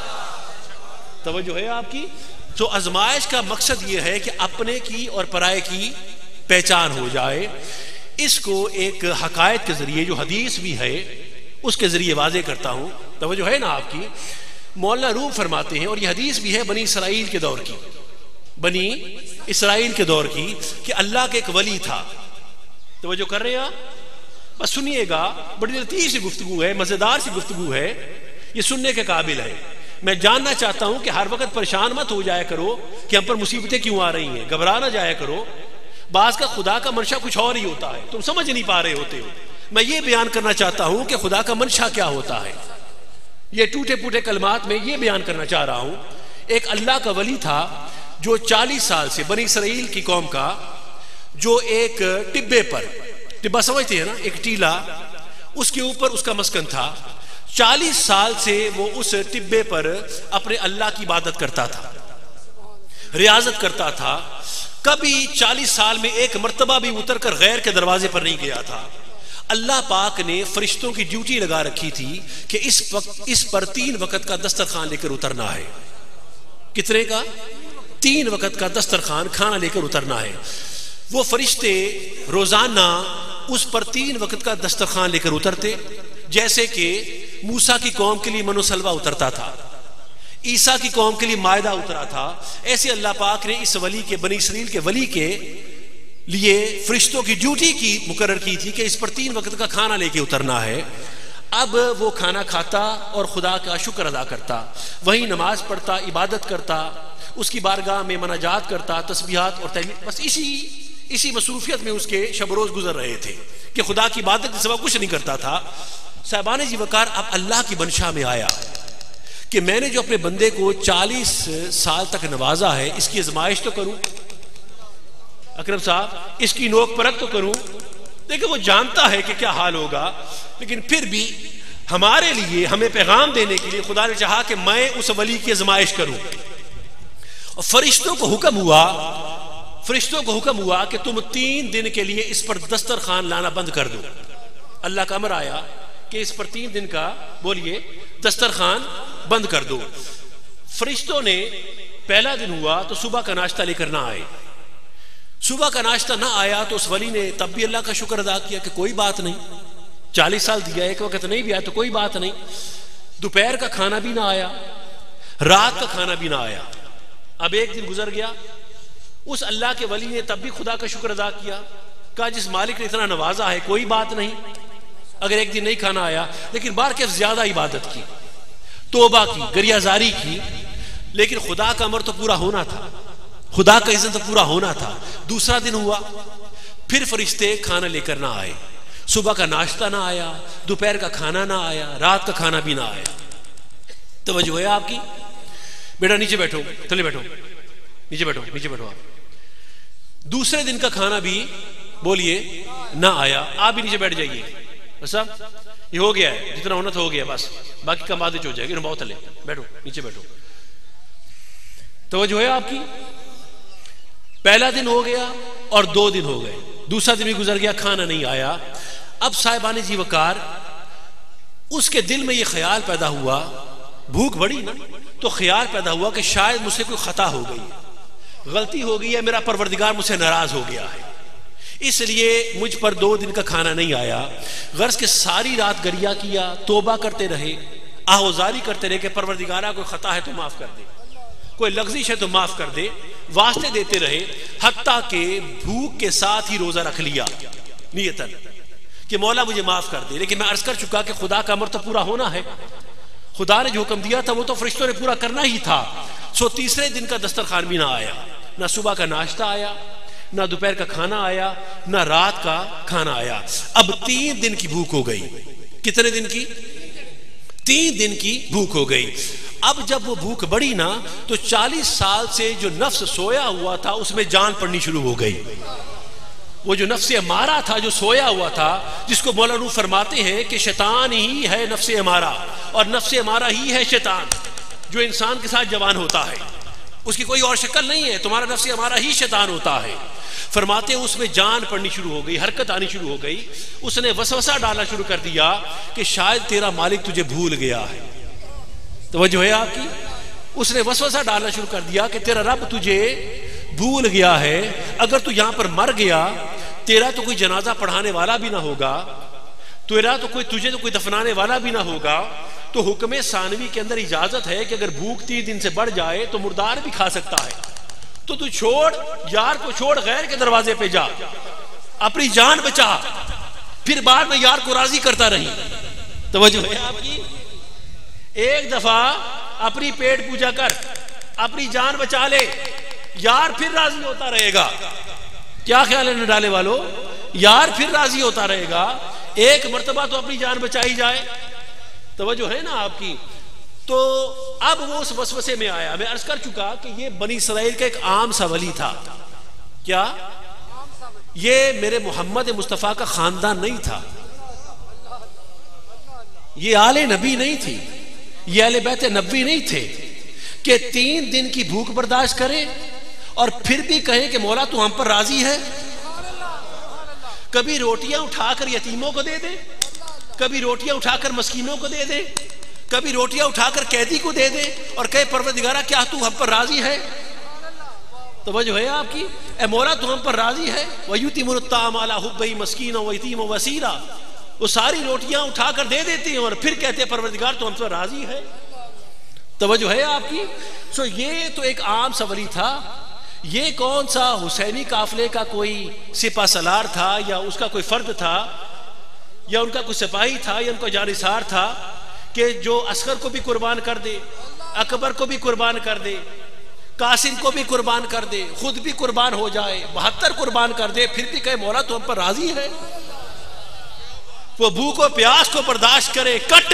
Speaker 1: توجہ ہے آپ کی؟ تو آزمائش کا مقصد یہ ہے کہ اپنے کی اور پرائے کی پہچان ہو جائے۔ اس کو ایک حقائق کے ذریعے جو حدیث بھی ہے اس کے ذریعے واضح کرتا ہوں۔ توجہ ہے نا آپ کی؟ مولانا روم فرماتے ہیں، اور یہ حدیث بھی ہے بنی اسرائیل کے دور کی، بنی اسرائیل کے دور کی، کہ اللہ کے ایک ولی تھا۔ توجہ کر رہے ہیں آپ؟ بس سنیے گا، بڑی لطیف سی گفتگو ہے، مزیدار سی گفتگو ہے، یہ سننے کے قابل ہے۔ میں جاننا چاہتا ہوں کہ ہر وقت پریشان مت ہو جایا کرو کہ ہم پر مصیبتیں کیوں آ رہی ہیں، گھبرا نہ جایا کرو۔ بعض کا خدا کا منشا کچھ اور ہی ہوتا ہے، تم سمجھ نہیں پا رہے ہوتے ہو۔ میں یہ بیان کرنا چاہتا ہوں کہ خدا کا منشا کیا ہوتا ہے، یہ ٹوٹے پوٹے کلمات میں یہ بیان کرنا چاہ رہا ہوں۔ ایک اللہ کا ولی تھا جو 40 سال سے بنی اسرائیل کی قوم کا، جو ایک ٹبے پر، ٹبا سمجھتے ہیں نا، ایک ٹیلا، اس کے اوپر اس کا مسکن تھا۔ 40 سال سے وہ اس ٹبے پر اپنے اللہ کی عبادت کرتا تھا، ریاضت کرتا تھا۔ کبھی 40 سال میں ایک مرتبہ بھی اتر کر غیر کے دروازے پر نہیں گیا تھا۔ اللہ پاک نے فرشتوں کی ڈیوٹی لگا رکھی تھی کہ اس پر 3 وقت کا دسترخوان لے کر اترنا ہے۔ کتنے کا؟ 3 وقت کا دسترخوان، کھانا لے کر اترنا ہے۔ وہ فرشتے روزانہ اس پر 3 وقت کا دسترخوان لے کر اترتے، جیسے کہ موسیٰ کی قوم کے لیے من و سلوہ اترتا تھا، عیسیٰ کی قوم کے لیے مائدہ اترا تھا۔ ایسے اللہ پاک نے اس ولی کے، بنی اسرائیل کے ولی کے لیے فرشتوں کی ڈیوٹی کی مقرر کی تھی کہ اس پر 3 وقت کا کھانا لے کے اترنا ہے۔ اب وہ کھانا کھاتا اور خدا کا شکر ادا کرتا، وہیں نماز پڑھتا، عبادت کرتا، اس کی بارگاہ میں مناجات کرتا، تسبیحات اور تحلیل، بس اسی مصروفیت میں اس کے شب روز گزر رہے تھے کہ خدا کی عبادت کے سوا کچھ نہیں کرتا تھا۔ صاحبان جی وقار، اب اللہ کی منشا میں آیا کہ میں نے جو اپنے بندے کو 40 سال تک نوازا ہے، اس کی آزمائش تو کروں، اکرم صاحب اس کی نوک پرکھ تو کروں۔ دیکھیں وہ جانتا ہے کہ کیا حال ہوگا، لیکن پھر بھی ہمارے لیے، ہمیں پیغام دینے کے لیے خدا نے چاہا کہ میں اس ولی کی آزمائش کروں۔ اور فرشتوں کو حکم ہوا کہ تم 3 دن کے لیے اس پر دسترخوان لانا بند کر دو۔ اللہ کا امر آیا کہ اس پر 3 دن کا، بولیے، دسترخوان بند کر دو۔ فرشتوں نے پہلا دن ہوا تو صبح کا ناشتہ لے کر نہ آئے۔ صبح کا ناشتہ نہ آیا تو اس ولی نے تب بھی اللہ کا شکر ادا کیا کہ کوئی بات نہیں، 40 سال دیا، ایک وقت نہیں بھی آیا تو کوئی بات نہیں۔ دوپہر کا کھانا بھی نہ آیا، رات کا کھانا بھی نہ آیا۔ اب ایک دن گزر گیا، اس اللہ کے ولی نے تب بھی خدا کا شکر ادا کیا، کہا جس مالک نے اتنا نوازا ہے کوئی بات نہیں، اگر ایک دن نہیں کھانا آیا، لیکن بار کے زیادہ عبادت کی، توبہ کی، گریہ زاری کی، لیکن خدا کا امر تو پورا ہونا تھا، خدا کا اذن تو پورا ہونا تھا۔ دوسرا دن ہوا، پھر فرشتے کھانا لے کر نہ آئے، صبح کا ناشتہ نہ آیا، دوپہر کا کھانا نہ آیا، رات کا کھانا بھی نہ آیا۔ توجہ ہے آپ کی؟ بیٹا نیچے بیٹھو، تھلے بیٹھو، نیچے بیٹھو آپ۔ دوسرے دن کا کھانا بھی، بولیے، نہ آیا، آپ بھی نیچے بیٹھ جائیے۔ بس اب یہ ہو گیا ہے، جتنا ہونا تھا ہو گیا، بس باقی کا بعد ہو جائے گا، بہت تھلے بیٹھو، نیچے بیٹھو۔ توجہ ہے آپ کی؟ پہلا دن ہو گیا اور 2 دن ہو گئے، دوسرا دن بھی گزر گیا، کھانا نہیں آیا۔ اب صاحبان جی وقار، اس کے دل میں یہ خیال پیدا ہوا، بھوک بڑی نا، تو خیال پیدا ہوا کہ شاید مجھ سے کوئی خطا ہو گئی، غلطی ہو گئی ہے، میرا پروردگار مجھ سے ناراض ہو گیا ہے، اس لیے مجھ پر 2 دن کا کھانا نہیں آیا۔ غرض کہ ساری رات گریہ کیا، توبہ کرتے رہے، آہوزاری کرتے رہے کہ پروردگارہ کوئی خطا ہے تو معاف کر دے، کوئی لغزش ہے تو معاف کر دے، واسطے دیتے رہے، حتیٰ کہ بھوک کے ساتھ ہی روزہ رکھ لیا نیتاً کہ مولا مجھے معاف کر دے۔ لیکن میں عرض کر چکا کہ خدا کا امر تو پورا ہونا ہے، خدا نے جو حکم دیا تھا وہ تو فرشتوں نے پورا کرنا ہی تھا۔ سو تیسرے دن کا دسترخوان بھی نہ آیا، نہ صبح کا ناشتہ آیا، نہ دوپہر کا کھانا آیا، نہ رات کا کھانا آیا۔ اب 3 دن کی بھوک ہو گئی۔ کتنے دن کی؟ 3 دن کی بھوک ہو گئی۔ اب جب وہ بھوک بڑھی نا تو 40 سال سے جو نفس سویا ہوا تھا اس میں جان پڑنی شروع ہو گئی۔ وہ جو نفس امارہ تھا جو سویا ہوا تھا، جس کو مولانا روح فرماتے ہیں کہ شیطان ہی ہے نفس امارہ اور نفس امارہ ہی ہے شیطان، جو انسان کے ساتھ جوان ہوتا ہے، اس کی کوئی اور شکل نہیں ہے، تمہارا نفس ہمارا ہی شیطان ہوتا ہے۔ فرماتے ہیں اس میں جان پڑنی شروع ہو گئی، حرکت آنی شروع ہو گئی، اس نے وسوسہ ڈالنا شروع کر دیا کہ شاید تیرا مالک تجھے بھول گیا ہے۔ توجہ ہے آپ کی؟ اس نے وسوسہ ڈالنا شروع کر دیا کہ تیرا رب تجھے بھول گیا ہے، اگر تو یہاں پر مر گیا تیرا تو کوئی جنازہ پڑھانے والا بھی نہ ہوگا، تجھے تو کوئی دفنانے والا بھی نہ ہوگا، تو حکم ثانوی کے اندر اجازت ہے کہ اگر بھوک 3 دن سے بڑھ جائے تو مردار بھی کھا سکتا ہے، تو چھوڑ یار کو، چھوڑ غیر کے دروازے پہ جا، اپنی جان بچا، پھر بعد میں یار کو راضی کرتا رہی۔ توجہ ہے آپ کی؟ ایک دفعہ اپنی پیٹ پوجا کر، اپنی جان بچا لے، یار پھر راضی ہوتا رہے گا۔ کیا خیال ہے نڈالے والو؟ یار پھر راضی ہوتا رہے گا، ایک مرتبہ تو اپنی جان بچائی جائے۔ توجہ ہے نا آپ کی؟ تو اب وہ اس وسوسے میں آیا۔ میں عرض کر چکا کہ یہ بنی اسرائیل کا ایک عام سا ولی تھا۔ کیا یہ میرے محمد مصطفیٰ کا خاندان نہیں تھا، یہ آل نبی نہیں تھی، یہ اہل بیت نبوی نہیں تھے کہ 3 دن کی بھوک برداشت کریں اور پھر بھی کہیں کہ مولا تو ہم پر راضی ہے۔ کبھی روٹیاں اٹھا کر یتیموں کو دے دے، کبھی روٹیاں اٹھا کر مسکینوں کو دے دے، کبھی روٹیاں اٹھا کر قیدی کو دے دے اور کہے پروردگارہ کیا تو ہم پر راضی ہے؟ توجہ ہے آپ کی؟ اے مولا تو ہم پر راضی ہے۔ وَيُطِعِمُونَ الطَّعَامَ عَلَىٰ حُبِّهِ مِسْكِينًا وَيَتِيمًا وَأَسِيرًا، وہ ساری روٹیاں اٹھا کر دے دیتے ہیں اور پھر کہتے ہیں پروردگار تو ہم پر راضی ہے۔ توجہ ہے آپ کی؟ یہ تو ایک عام سا ولی تھا۔ یہ کون سا حسینی قافلے کا کوئی سپہ سالار تھا، یا اس کا کوئی فرد تھا، یا ان کا کوئی سپاہی تھا، یا ان کا جانثار تھا کہ جو اصغر کو بھی قربان کر دے، اکبر کو بھی قربان کر دے، قاسم کو بھی قربان کر دے، خود بھی قربان ہو جائے، 72 قربان کر دے، پھر بھی کہے مولا تو ہم پر راضی ہے۔ وہ بھوک و پیاس کو برداشت کرے، کٹ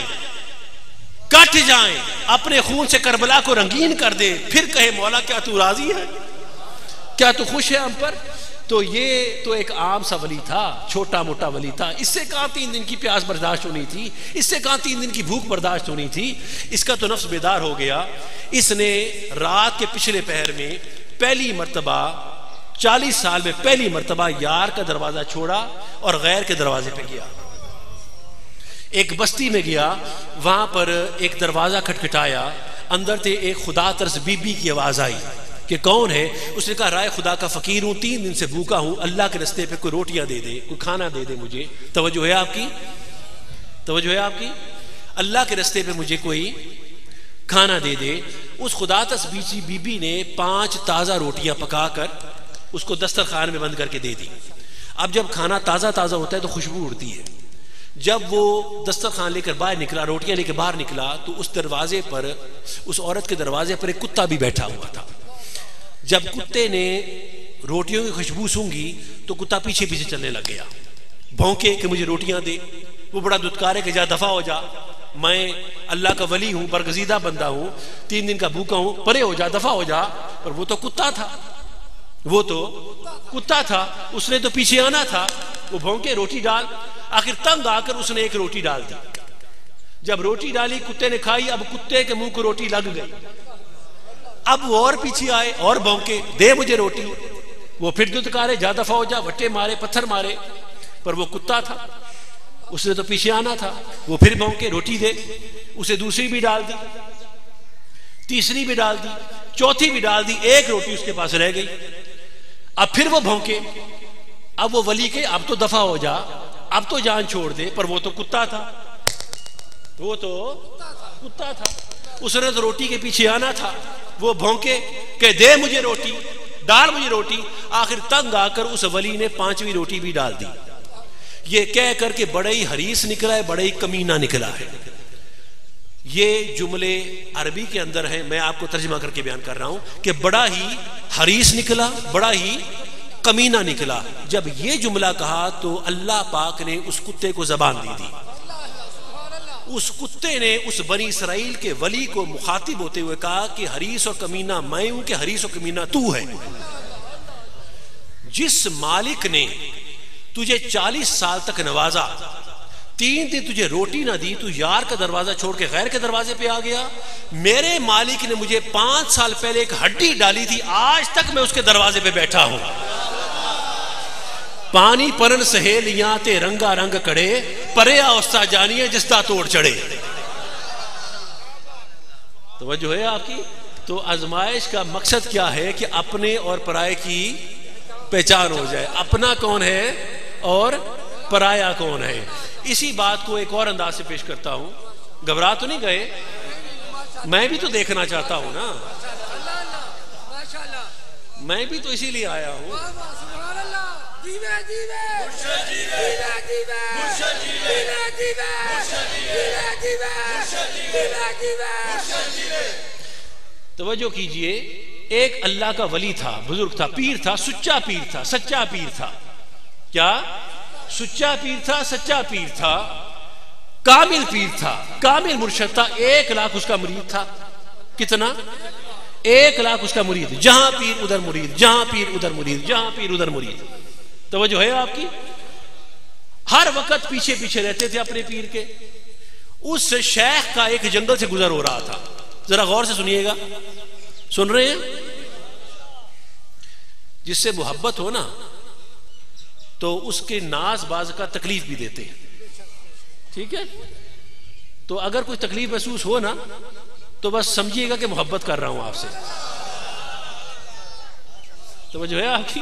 Speaker 1: جائیں، اپنے خون سے کربلا کو رنگین کر دے، پھر کہے مولا کیا تو راضی ہے، کیا تو خوش ہے ہم پر؟ تو یہ تو ایک عام سا ولی تھا، چھوٹا موٹا ولی تھا۔ اس سے کہاں 3 دن کی پیاس برداشت ہونی تھی، اس سے کہاں 3 دن کی بھوک برداشت ہونی تھی۔ اس کا تو نفس بیدار ہو گیا۔ اس نے رات کے پچھلے پہر میں پہلی مرتبہ 40 سال میں پہلی مرتبہ یار کا دروازہ چھوڑا اور غیر کے دروازے پہ گیا۔ ایک بستی میں گیا، وہاں پر ایک دروازہ کھٹکھٹایا، اندر سے ایک خدا ترس بی بی کی آواز آئی کہ کون ہے؟ اس نے کہا رائے خدا کا فقیر ہوں، 3 دن سے بھوکا ہوں، اللہ کے رستے پہ کوئی روٹیاں دے دے، کوئی کھانا دے دے مجھے۔ توجہ ہے آپ کی؟ توجہ ہے آپ کی؟ اللہ کے رستے پہ مجھے کوئی کھانا دے دے۔ اس خدا ترس بی بی نے 5 تازہ روٹیاں پکا کر اس کو دسترخوان میں بند کر کے دے دی۔ اب جب کھانا تازہ ہوتا ہے تو خوشبو اڑتی ہے۔ جب وہ دسترخوان لے کر باہر نکلا، روٹیاں لے کے باہر نکلا، تو اس دروازے پر، اس عورت کے دروازے پر ایک کتا بھی بیٹھا ہوا تھا۔ جب کتے نے روٹیوں کی خوشبو سونگھی تو کتا پیچھے پیچھے چلنے لگ گیا، بھونکے کہ مجھے روٹیاں دے۔ وہ بڑا دھتکارے کہ جا دفع ہو جا، میں اللہ کا ولی ہوں، برگزیدہ بندہ ہوں، 3 دن کا بھوکا ہوں، پرے ہو جا، دفع ہو جا۔ پر وہ تو کتا تھا، اس نے تو پیچھے آنا تھا۔ وہ بھونکے روٹی ڈال، آخر تنگ آ کر اس نے ایک روٹی ڈال دی۔ جب روٹی ڈالی کتے نے کھائی، اب کتے کے منہ کو روٹی لگ گئی۔ اب وہ اور پیچھے آئے اور بھونکے دے مجھے روٹی۔ وہ پھر دھتکارے جا دفع ہو جا، وٹے مارے، پتھر مارے، پر وہ کتا تھا، اس نے تو پیچھے آنا تھا۔ وہ پھر بھونکے روٹی دے، اسے دوسری بھی ڈال دی، تیسری بھی ڈال دی، چوتھی بھی ڈال دی، ایک روٹی اس کے پاس رہ گئی۔ اب پھر وہ بھونکے، اب وہ ولی کے اب تو دفع ہو جا، اب تو جان چھوڑ دے، پر وہ تو کتا تھا، اس نے تو روٹی کے پیچھے آنا تھا۔ وہ بھونکے کہ دے مجھے روٹی، ڈال مجھے روٹی، آخر تنگ آ کر اس ولی نے 5ویں روٹی بھی ڈال دی۔ یہ کہہ کر کے بڑا ہی حریص نکلا ہے، بڑا ہی کمینہ نکلا ہے۔ یہ جملے عربی کے اندر ہیں، میں آپ کو ترجمہ کر کے بیان کر رہا ہوں کہ بڑا ہی حریص نکلا، بڑا ہی کمینہ نکلا۔ جب یہ جملہ کہا تو اللہ پاک نے اس کتے کو زبان دی دی۔ اس کتے نے اس بنی اسرائیل کے ولی کو مخاطب ہوتے ہوئے کہا کہ حریص اور کمینہ میں ہوں کہ حریص اور کمینہ تو ہے؟ جس مالک نے تجھے 40 سال تک نوازا، 3 دن تجھے روٹی نہ دی، تو یار کا دروازہ چھوڑ کے غیر کے دروازے پہ آ گیا۔ میرے مالک نے مجھے 5 سال پہلے ایک ہڈی ڈالی تھی، آج تک میں اس کے دروازے پہ بیٹھا ہوں۔ پانی پرن سہیلیاں تے رنگا رنگ کڑے، پریا استا جانیے جس دا توڑ چڑھے۔ توجہ ہے آپ کی؟ تو آزمائش کا مقصد کیا ہے کہ اپنے اور پرائے کی پہچان ہو جائے، اپنا کون ہے اور پرایا کون ہے۔ اسی بات کو ایک اور انداز سے پیش کرتا ہوں۔ گھبرا تو نہیں گئے؟ میں بھی تو دیکھنا چاہتا ہوں نا، میں بھی تو اسی لیے آیا ہوں۔ توجہ کیجئے، ایک اللہ کا ولی تھا، بزرگ تھا، پیر تھا، سچا پیر تھا، سچا پیر تھا۔ کیا؟ سچا پیر تھا، سچا پیر تھا، کامل پیر تھا، کامل مرشد تھا۔ 1 لاکھ اس کا مرید تھا۔ کتنا؟ 1 لاکھ اس کا مرید، جہاں پیر ادھر مرید، جہاں پیر ادھر مرید، جہاں پیر ادھر مرید۔ توجہ ہے آپ کی؟ ہر وقت پیچھے پیچھے رہتے تھے اپنے پیر کے۔ اس شیخ کا ایک جنگل سے گزر ہو رہا تھا، ذرا غور سے سنیے گا، سن رہے ہیں؟ جس سے محبت ہو نا تو اس کے ناز باز کا تکلیف بھی دیتے ہیں، ٹھیک ہے؟ تو اگر کوئی تکلیف محسوس ہو نا تو بس سمجھیے گا کہ محبت کر رہا ہوں آپ سے۔ توجہ ہے آپ کی؟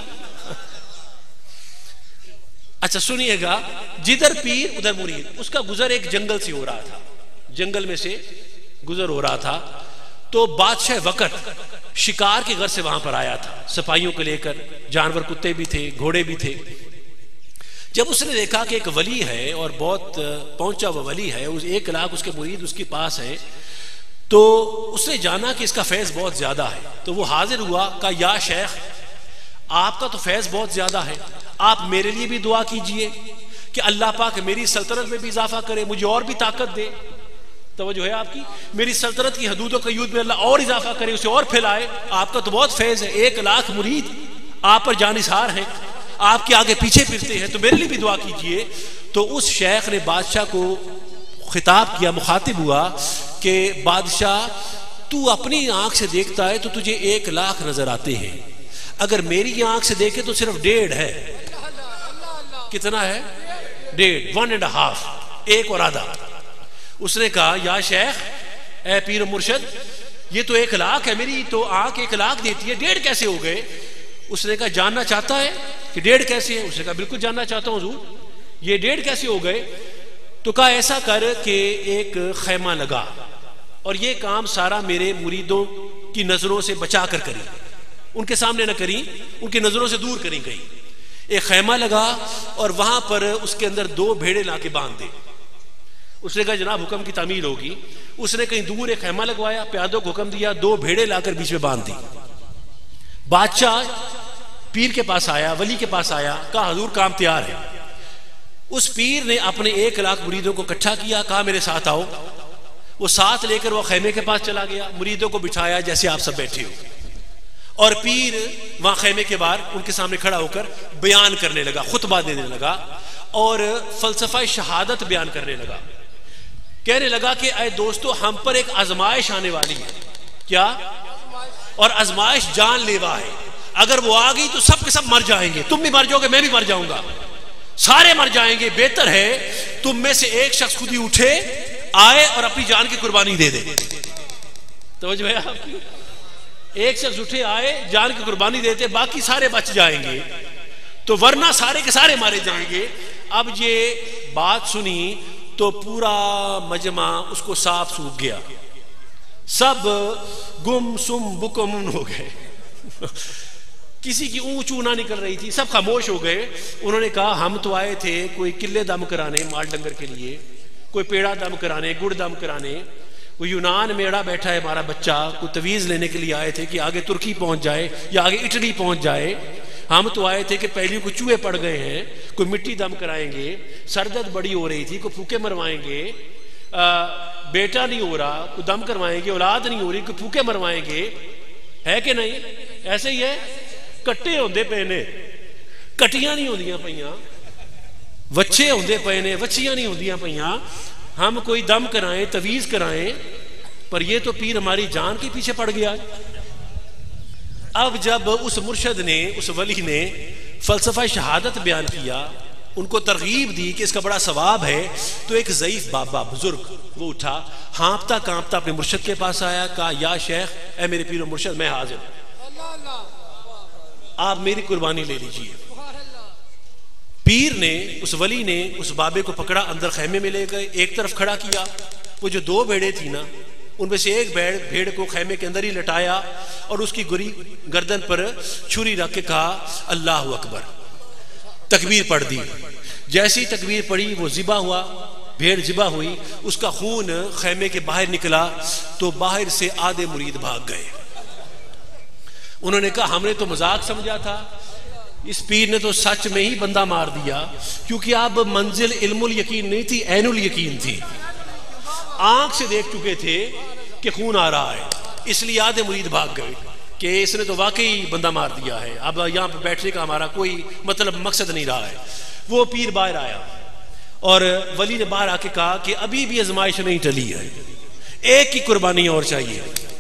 Speaker 1: اچھا سنیے گا، جدھر پیر ادھر مرید، اس کا گزر ایک جنگل سے ہو رہا تھا، جنگل میں سے گزر ہو رہا تھا۔ تو بادشاہ وقت شکار کے گھر سے وہاں پر آیا تھا، سپاہیوں کو لے کر، جانور کتے بھی تھے، گھوڑے بھی تھے۔ جب اس نے دیکھا کہ ایک ولی ہے اور بہت پہنچا ہوا ولی ہے، 1 لاکھ اس کے مرید اس کے پاس ہے، تو اس نے جانا کہ اس کا فیض بہت زیادہ ہے۔ تو وہ حاضر ہوا، کہا یا شیخ آپ کا تو فیض بہت زیادہ ہے، آپ میرے لیے بھی دعا کیجئے کہ اللہ پاک میری سلطنت میں بھی اضافہ کرے، مجھے اور بھی طاقت دے۔ توجہ ہے آپ کی؟ میری سلطنت کی حدود و قیود میں اللہ اور اضافہ کرے، اسے اور پھیلائے۔ آپ کا تو بہت فیض ہے، 1 لاکھ مرید آپ پر جانثار ہیں، آپ کے آگے پیچھے پھرتے ہیں، تو میرے لیے بھی دعا کیجئے۔ تو اس شیخ نے بادشاہ کو خطاب کیا، مخاطب ہوا کہ بادشاہ تو اپنی آنکھ سے دیکھتا ہے تو تجھے 1 لاکھ نظر آتے ہیں، اگر میری آنکھ سے دیکھے تو صرف 1.5 ہے۔ کتنا ہے؟ 1.5، 1.5، 1 اور آدھا۔ اس نے کہا یا شیخ اے پیر و مرشد، یہ تو 1 لاکھ ہے، میری تو آنکھ 1 لاکھ دیتی ہے، 1.5 کیسے ہو گئے؟ اس نے کہا جاننا چاہتا ہے کہ 1.5 کیسے ہے؟ اس نے کہا بالکل جاننا چاہتا ہوں حضور، یہ 1.5 کیسے ہو گئے؟ تو کہا ایسا کر کہ ایک خیمہ لگا اور یہ کام سارا میرے مریدوں کی نظروں سے بچا کر کری، ان کے سامنے نہ کری، ان کی نظروں سے دور کری گئی۔ ایک خیمہ لگا اور وہاں پر اس کے اندر 2 بھیڑے لا کے باندھ دے۔ اس نے کہا جناب حکم کی تعمیل ہوگی۔ اس نے کہیں دور ایک خیمہ لگوایا، پیادوں کو حکم دیا، 2 بھیڑے لا کر بیچ میں باندھ دی۔ بادشاہ پیر کے پاس آیا، ولی کے پاس آیا، کہا حضور کام تیار ہے۔ اس پیر نے اپنے 1 لاکھ مریدوں کو اکٹھا کیا، کہا میرے ساتھ آؤ۔ وہ ساتھ لے کر وہ خیمے کے پاس چلا گیا، مریدوں کو بٹھایا جیسے آپ سب بیٹھے ہو، اور پیر وہاں خیمے کے باہر ان کے سامنے کھڑا ہو کر بیان کرنے لگا، خطبہ دینے لگا اور فلسفہ شہادت بیان کرنے لگا۔ کہنے لگا کہ اے دوستو، ہم پر ایک آزمائش آنے والی ہے۔ کیا؟ اور آزمائش جان لیوا ہے، اگر وہ آ گئی تو سب کے سب مر جائیں گے، تم بھی مر جاؤ گے، میں بھی مر جاؤں گا، سارے مر جائیں گے۔ بہتر ہے تم میں سے ایک شخص خود ہی اٹھے، آئے اور اپنی جان کی قربانی دے دے۔ توجہ ہے آپ کی؟ ایک شخص اٹھے، آئے، جان کی قربانی دیتے، باقی سارے بچ جائیں گے، تو ورنہ سارے کے سارے مارے جائیں گے۔ اب یہ بات سنی تو پورا مجمع اس کو صاف سوکھ گیا، سب گم سم بکم ہو گئے، کسی کی اون چو نہ نکل رہی تھی، سب خاموش ہو گئے۔ انہوں نے کہا ہم تو آئے تھے کوئی قلعے دم کرانے مال ڈنگر کے لیے، کوئی پیڑا دم کرانے، گڑ دم کرانے، کوئی یونان میں اڑا بیٹھا ہے ہمارا بچہ، کوئی تویز لینے کے لیے آئے تھے کہ آگے ترکی پہنچ جائے یا آگے اٹلی پہنچ جائے۔ ہم تو آئے تھے کہ پہلی کو چوہے پڑ گئے ہیں، کوئی مٹی دم کرائیں گے، سردرد بڑی ہو رہی تھی، کوئی پھوکے مروائیں گے، بیٹا نہیں ہو رہا کوئی دم کروائیں گے، اولاد نہیں ہو رہی کوئی پھوکے مروائیں گے، ہے کہ نہیں؟ ایسے ہی ہے، کٹے ہوندے پے نے، کٹیاں نہیں ہوندیاں پئیاں، وچھے ہوندے پے نے، وچھیاں نہیں ہوندیاں پیاں، ہم کوئی دم کرائیں تویز کرائیں، پر یہ تو پیر ہماری جان کے پیچھے پڑ گیا۔ اب جب اس مرشد نے، اس ولی نے فلسفہ شہادت بیان کیا، ان کو ترغیب دی کہ اس کا بڑا ثواب ہے، تو ایک ضعیف بابا بزرگ وہ اٹھا، ہانپتا کانپتا اپنے مرشد کے پاس آیا، کہا یا شیخ، اے میرے پیر و مرشد، میں حاضر ہوں، آپ میری قربانی لے لیجئے۔ پیر نے، اس ولی نے اس بابے کو پکڑا، اندر خیمے میں لے گئے، ایک طرف کھڑا کیا، وہ جو 2 بھیڑیں تھی نا، ان میں سے ایک بھیڑ کو خیمے کے اندر ہی لٹایا اور اس کی گردن پر چھری رکھ کے کہا اللہ اکبر، تکبیر پڑھ دی۔ جیسی تکبیر پڑھی وہ ذبح ہوا، بھیڑ ذبح ہوئی، اس کا خون خیمے کے باہر نکلا تو باہر سے آدھے مرید بھاگ گئے۔ انہوں نے کہا ہم نے تو مذاق سمجھا تھا، اس پیر نے تو سچ میں ہی بندہ مار دیا، کیونکہ اب منزل علم الیقین نہیں تھی، عین الیقین تھی، آنکھ سے دیکھ چکے تھے کہ خون آ رہا ہے، اس لیے آدھے مرید بھاگ گئے کہ اس نے تو واقعی بندہ مار دیا ہے، اب یہاں پہ بیٹھنے کا ہمارا کوئی مطلب مقصد نہیں رہا ہے۔ وہ پیر باہر آیا اور ولی نے باہر آ کے کہا کہ ابھی بھی آزمائش نہیں ٹلی ہے، ایک کی قربانی اور چاہیے۔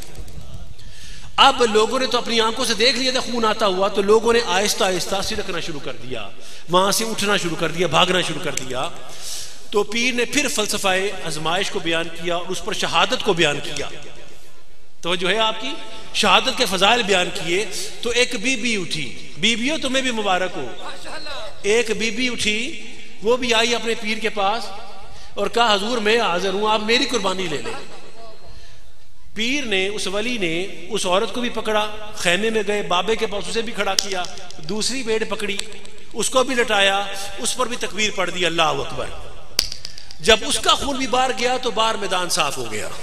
Speaker 1: اب لوگوں نے تو اپنی آنکھوں سے دیکھ لیا تھا خون آتا ہوا، تو لوگوں نے آہستہ آہستہ سرکنا شروع کر دیا، وہاں سے اٹھنا شروع کر دیا، بھاگنا شروع کر دیا۔ تو پیر نے پھر فلسفہ آزمائش کو بیان کیا اور اس پر شہادت کو بیان کیا۔ توجہ ہے آپ کی؟ شہادت کے فضائل بیان کیے تو ایک بی بی اٹھی، بیویوں تمہیں بھی مبارک ہو، ایک بی بی اٹھی، وہ بھی آئی اپنے پیر کے پاس اور کہا حضور میں حاضر ہوں، آپ میری قربانی لے لیں۔ پیر نے، اس ولی نے اس عورت کو بھی پکڑا، خیمے میں گئے، بابے کے پاس اسے بھی کھڑا کیا، دوسری بھیڑ پکڑی، اس کو بھی لٹایا، اس پر بھی تکبیر پڑھ دی اللہ اکبر۔ جب اس کا خون بھی باہر گیا تو باہر میدان صاف ہو گیا،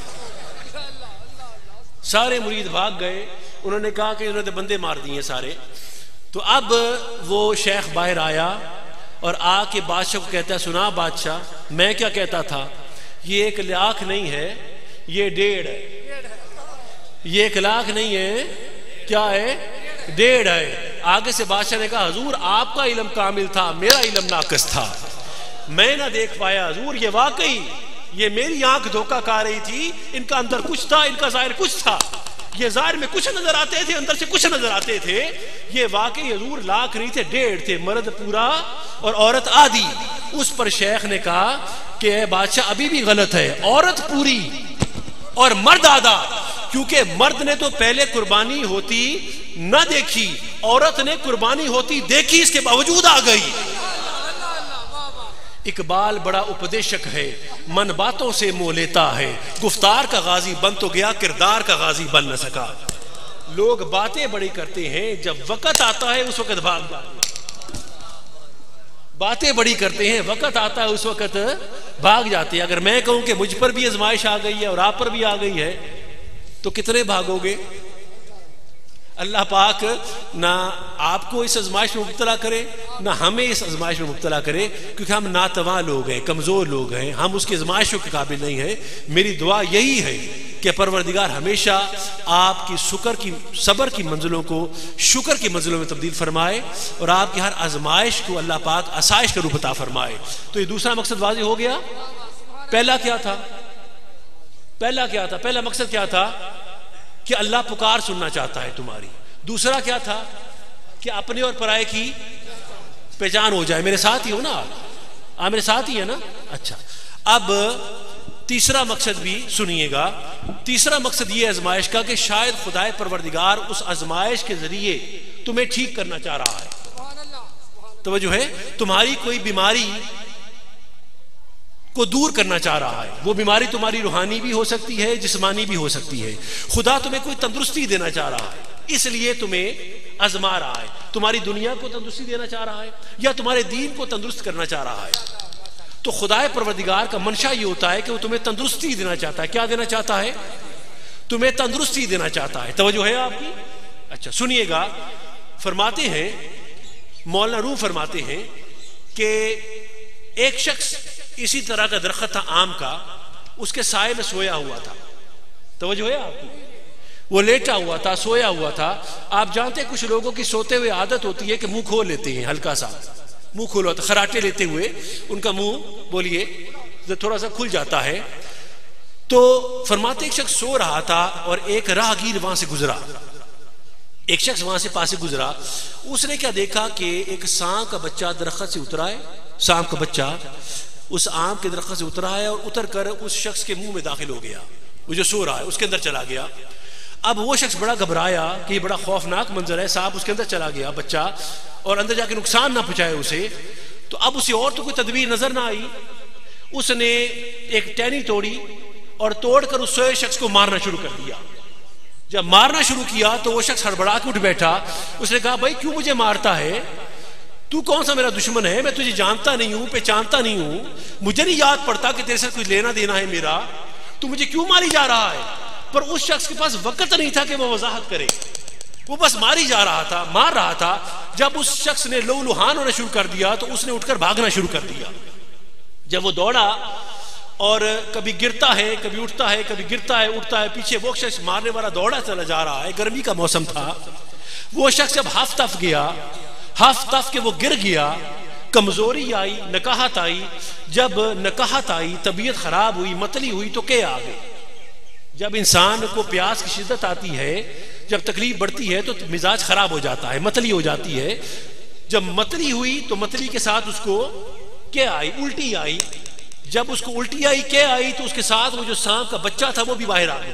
Speaker 1: سارے مرید بھاگ گئے۔ انہوں نے کہا کہ انہوں نے بندے مار دیے سارے۔ تو اب وہ شیخ باہر آیا اور آ کے بادشاہ کو کہتا ہے سنا بادشاہ، میں کیا کہتا تھا، یہ 1 لاکھ نہیں ہے، یہ 1.5 ہے، یہ 1 لاکھ نہیں ہے، کیا ہے، 1.5 ہے۔ آگے سے بادشاہ نے کہا حضور آپ کا علم کامل تھا، میرا علم ناقص تھا، میں نہ دیکھ پایا حضور، یہ واقعی یہ میری آنکھ دھوکہ کھا رہی تھی، ان کا اندر کچھ تھا، ان کا ظاہر کچھ تھا، یہ ظاہر میں کچھ نظر آتے تھے، اندر سے کچھ نظر آتے تھے، یہ واقعی حضور 1 لاکھ نہیں تھے، 1.5 تھے، مرد پورا اور عورت آدھی۔ اس پر شیخ نے کہا کہ اے بادشاہ ابھی بھی غلط ہے، عورت پوری اور مرد آدھا، کیونکہ مرد نے تو پہلے قربانی ہوتی نہ دیکھی، عورت نے قربانی ہوتی دیکھی، اس کے باوجود آ گئی۔ اقبال بڑا اپدیشک ہے، من باتوں سے مو لیتا ہے، گفتار کا غازی بن تو گیا، کردار کا غازی بن نہ سکا۔ لوگ باتیں بڑی کرتے ہیں، جب وقت آتا ہے اس وقت بھاگ جاتے ہیں، باتیں بڑی کرتے ہیں، وقت آتا ہے اس وقت بھاگ جاتے ہیں۔ اگر میں کہوں کہ مجھ پر بھی آزمائش آ گئی ہے اور آپ پر بھی آ گئی ہے تو کتنے بھاگو گے؟ اللہ پاک نہ آپ کو اس آزمائش میں مبتلا کرے، نہ ہمیں اس آزمائش میں مبتلا کرے، کیونکہ ہم ناتواں لوگ ہیں، کمزور لوگ ہیں، ہم اس کی آزمائشوں کے قابل نہیں ہیں۔ میری دعا یہی ہے کہ پروردگار ہمیشہ آپ کی صبر کی منزلوں کو شکر کی منزلوں میں تبدیل فرمائے اور آپ کی ہر آزمائش کو اللہ پاک آسائش کا روپ عطا فرمائے۔ تو یہ دوسرا مقصد واضح ہو گیا۔ پہلا کیا تھا؟ پہلا مقصد کیا تھا؟ کہ اللہ پکار سننا چاہتا ہے تمہاری۔ دوسرا کیا تھا؟ کہ اپنے اور پرائے کی پہچان ہو جائے۔ میرے ساتھ ہی ہو نا آپ میرے ساتھ ہی ہے نا؟ اچھا، اب تیسرا مقصد بھی سنیے گا۔ تیسرا مقصد یہ آزمائش کا کہ شاید خدائے پروردگار اس آزمائش کے ذریعے تمہیں ٹھیک کرنا چاہ رہا ہے۔ توجہ ہے، تمہاری کوئی بیماری کو دور کرنا چاہ رہا ہے۔ وہ بیماری تمہاری روحانی بھی ہو سکتی ہے، جسمانی بھی ہو سکتی ہے۔ خدا تمہیں کوئی تندرستی دینا چاہ رہا ہے، اس لیے تمہیں آزما رہا ہے۔ تمہاری دنیا کو تندرستی دینا چاہ رہا ہے یا تمہارے دین کو تندرست کرنا چاہ رہا ہے۔ تو خدائے پروردگار کا منشا یہ ہوتا ہے کہ وہ تمہیں تندرستی دینا چاہتا ہے۔ کیا دینا چاہتا ہے؟ تمہیں تندرستی دینا چاہتا ہے۔ توجہ ہے آپ کی؟ اچھا سنیے گا، فرماتے ہیں مولانا روم فرماتے ہیں کہ ایک شخص اسی طرح کا درخت تھا آم کا، اس کے سائے میں سویا ہوا تھا۔ توجہ ہے آپ کی؟ وہ لیٹا ہوا تھا، سویا ہوا تھا۔ آپ جانتے ہیں کچھ لوگوں کی سوتے ہوئے عادت ہوتی ہے کہ منہ کھول لیتے ہیں ہلکا سا، منہ کھولا ہوتا، خراٹے لیتے ہوئے ان کا منہ بولیے تھوڑا سا کھل جاتا ہے. تو فرماتے ایک شخص سو رہا تھا اور ایک راہگیر وہاں سے گزرا، ایک شخص وہاں سے پاس سے گزرا. اس نے کیا دیکھا کہ ایک سانپ کا بچہ درخت سے اترا ہے، سانپ کا بچہ اس آم کے درخت سے اترا ہے اور اتر کر اس شخص کے منہ میں داخل ہو گیا، وہ جو سو رہا ہے اس کے اندر چلا گیا. اب وہ شخص بڑا گھبرایا کہ یہ بڑا خوفناک منظر ہے، سانپ اس کے اندر چلا گیا بچہ، اور اندر جا کے نقصان نہ پہنچائے اسے. تو اب اسے اور تو کوئی تدبیر نظر نہ آئی. اس نے ایک ٹہنی توڑی اور توڑ کر اس سوئے شخص کو مارنا شروع کر دیا. جب مارنا شروع کیا تو وہ شخص ہڑبڑا کے اٹھ بیٹھا. اس نے کہا بھائی کیوں مجھے مارتا ہے؟ تو کون سا میرا دشمن ہے؟ میں تجھے جانتا نہیں ہوں، پہچانتا نہیں ہوں، مجھے نہیں یاد پڑتا کہ تیرے سے کچھ لینا دینا ہے میرا، تو مجھے کیوں ماری جا رہا ہے؟ پر اس شخص کے پاس وقت نہیں تھا کہ وہ وضاحت کرے، وہ بس ماری جا رہا تھا، مار رہا تھا. جب اس شخص نے لو لہان ہونا شروع کر دیا تو اس نے اٹھ کر بھاگنا شروع کر دیا. جب وہ دوڑا اور کبھی گرتا ہے، کبھی اٹھتا ہے، کبھی گرتا ہے اٹھتا ہے، پیچھے وہ شخص مارنے والا دوڑا چلا جا رہا ہے. گرمی کا موسم تھا. وہ شخص جب ہف تف گیا، ہف تف کے وہ گر گیا، کمزوری آئی، نکاہت آئی. جب نکاہت آئی، طبیعت خراب ہوئی، متلی ہوئی تو کیا آ گئی. جب انسان کو پیاس کی شدت آتی ہے، جب تکلیف بڑھتی ہے تو مزاج خراب ہو جاتا ہے، متلی ہو جاتی ہے. جب متلی ہوئی تو متلی کے ساتھ اس کو کیا آئی؟ الٹی آئی. جب اس کو الٹی آئی، کیا آئی؟ تو اس کے ساتھ وہ جو سانپ کا بچہ تھا وہ بھی باہر آ گیا.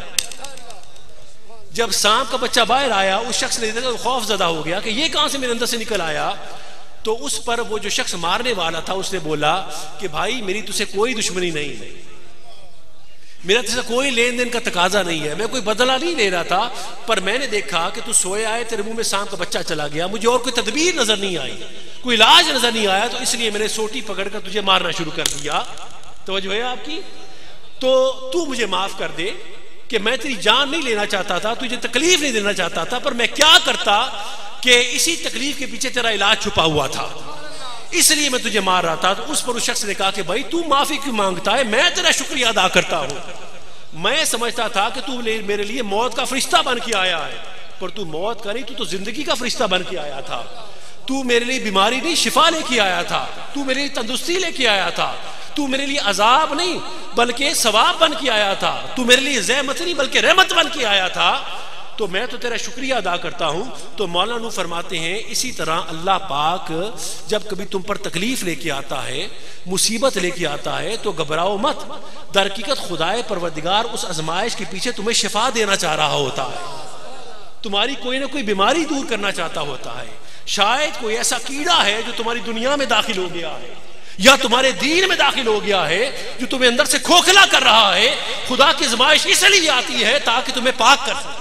Speaker 1: جب سانپ کا بچہ باہر آیا اس شخص نے خوف زدہ ہو گیا کہ یہ کہاں سے میرے اندر سے نکل آیا. تو اس پر وہ جو شخص مارنے والا تھا اس نے بولا کہ بھائی میری تجھ سے کوئی دشمنی نہیں ہے، میرا تجھ سے کوئی لین دین کا تقاضا نہیں ہے، میں کوئی بدلہ نہیں لے رہا تھا، پر میں نے دیکھا کہ تو سویا ہے، تیرے منہ میں سانپ کا بچہ چلا گیا، مجھے اور کوئی تدبیر نظر نہیں آئی، کوئی علاج نظر نہیں آیا، تو اس لیے میں نے سوٹی پکڑ کر تجھے مارنا شروع کر دیا. توجہ ہے آپ کی؟ تو مجھے معاف کر دے کہ میں تیری جان نہیں لینا چاہتا تھا، تجھے تکلیف نہیں دینا چاہتا تھا، پر میں کیا کرتا کہ اسی تکلیف کے پیچھے تیرا علاج چھپا ہوا تھا، اس لیے میں تجھے مار رہا تھا. تو اس پر اس شخص نے کہا کہ بھائی تو معافی کیوں مانگتا ہے؟ میں تیرا شکریہ ادا کرتا ہوں. میں سمجھتا تھا کہ تو میرے لیے موت کا فرشتہ بن کے آیا ہے، پر تو موت کا نہیں، تو زندگی کا فرشتہ بن کے آیا تھا. تو میرے لیے بیماری نہیں شفا لے کے آیا تھا، تو میرے لیے تندرستی لے کے آیا تھا، تو میرے لیے عذاب نہیں بلکہ ثواب بن کے آیا تھا، تو میرے لیے زحمت نہیں بلکہ رحمت بن کے آیا تھا. تو میں تو تیرا شکریہ ادا کرتا ہوں. تو مولانا فرماتے ہیں اسی طرح اللہ پاک جب کبھی تم پر تکلیف لے کے آتا ہے، مصیبت لے کے آتا ہے تو گھبراؤ مت. در حقیقت خدائے پروردگار اس آزمائش کے پیچھے تمہیں شفا دینا چاہ رہا ہوتا ہے، تمہاری کوئی نہ کوئی بیماری دور کرنا چاہتا ہوتا ہے. شاید کوئی ایسا کیڑا ہے جو تمہاری دنیا میں داخل ہو گیا ہے یا تمہارے دین میں داخل ہو گیا ہے جو تمہیں اندر سے کھوکھلا کر رہا ہے. خدا کی آزمائش اس لیے آتی ہے تاکہ تمہیں پاک کر سکے،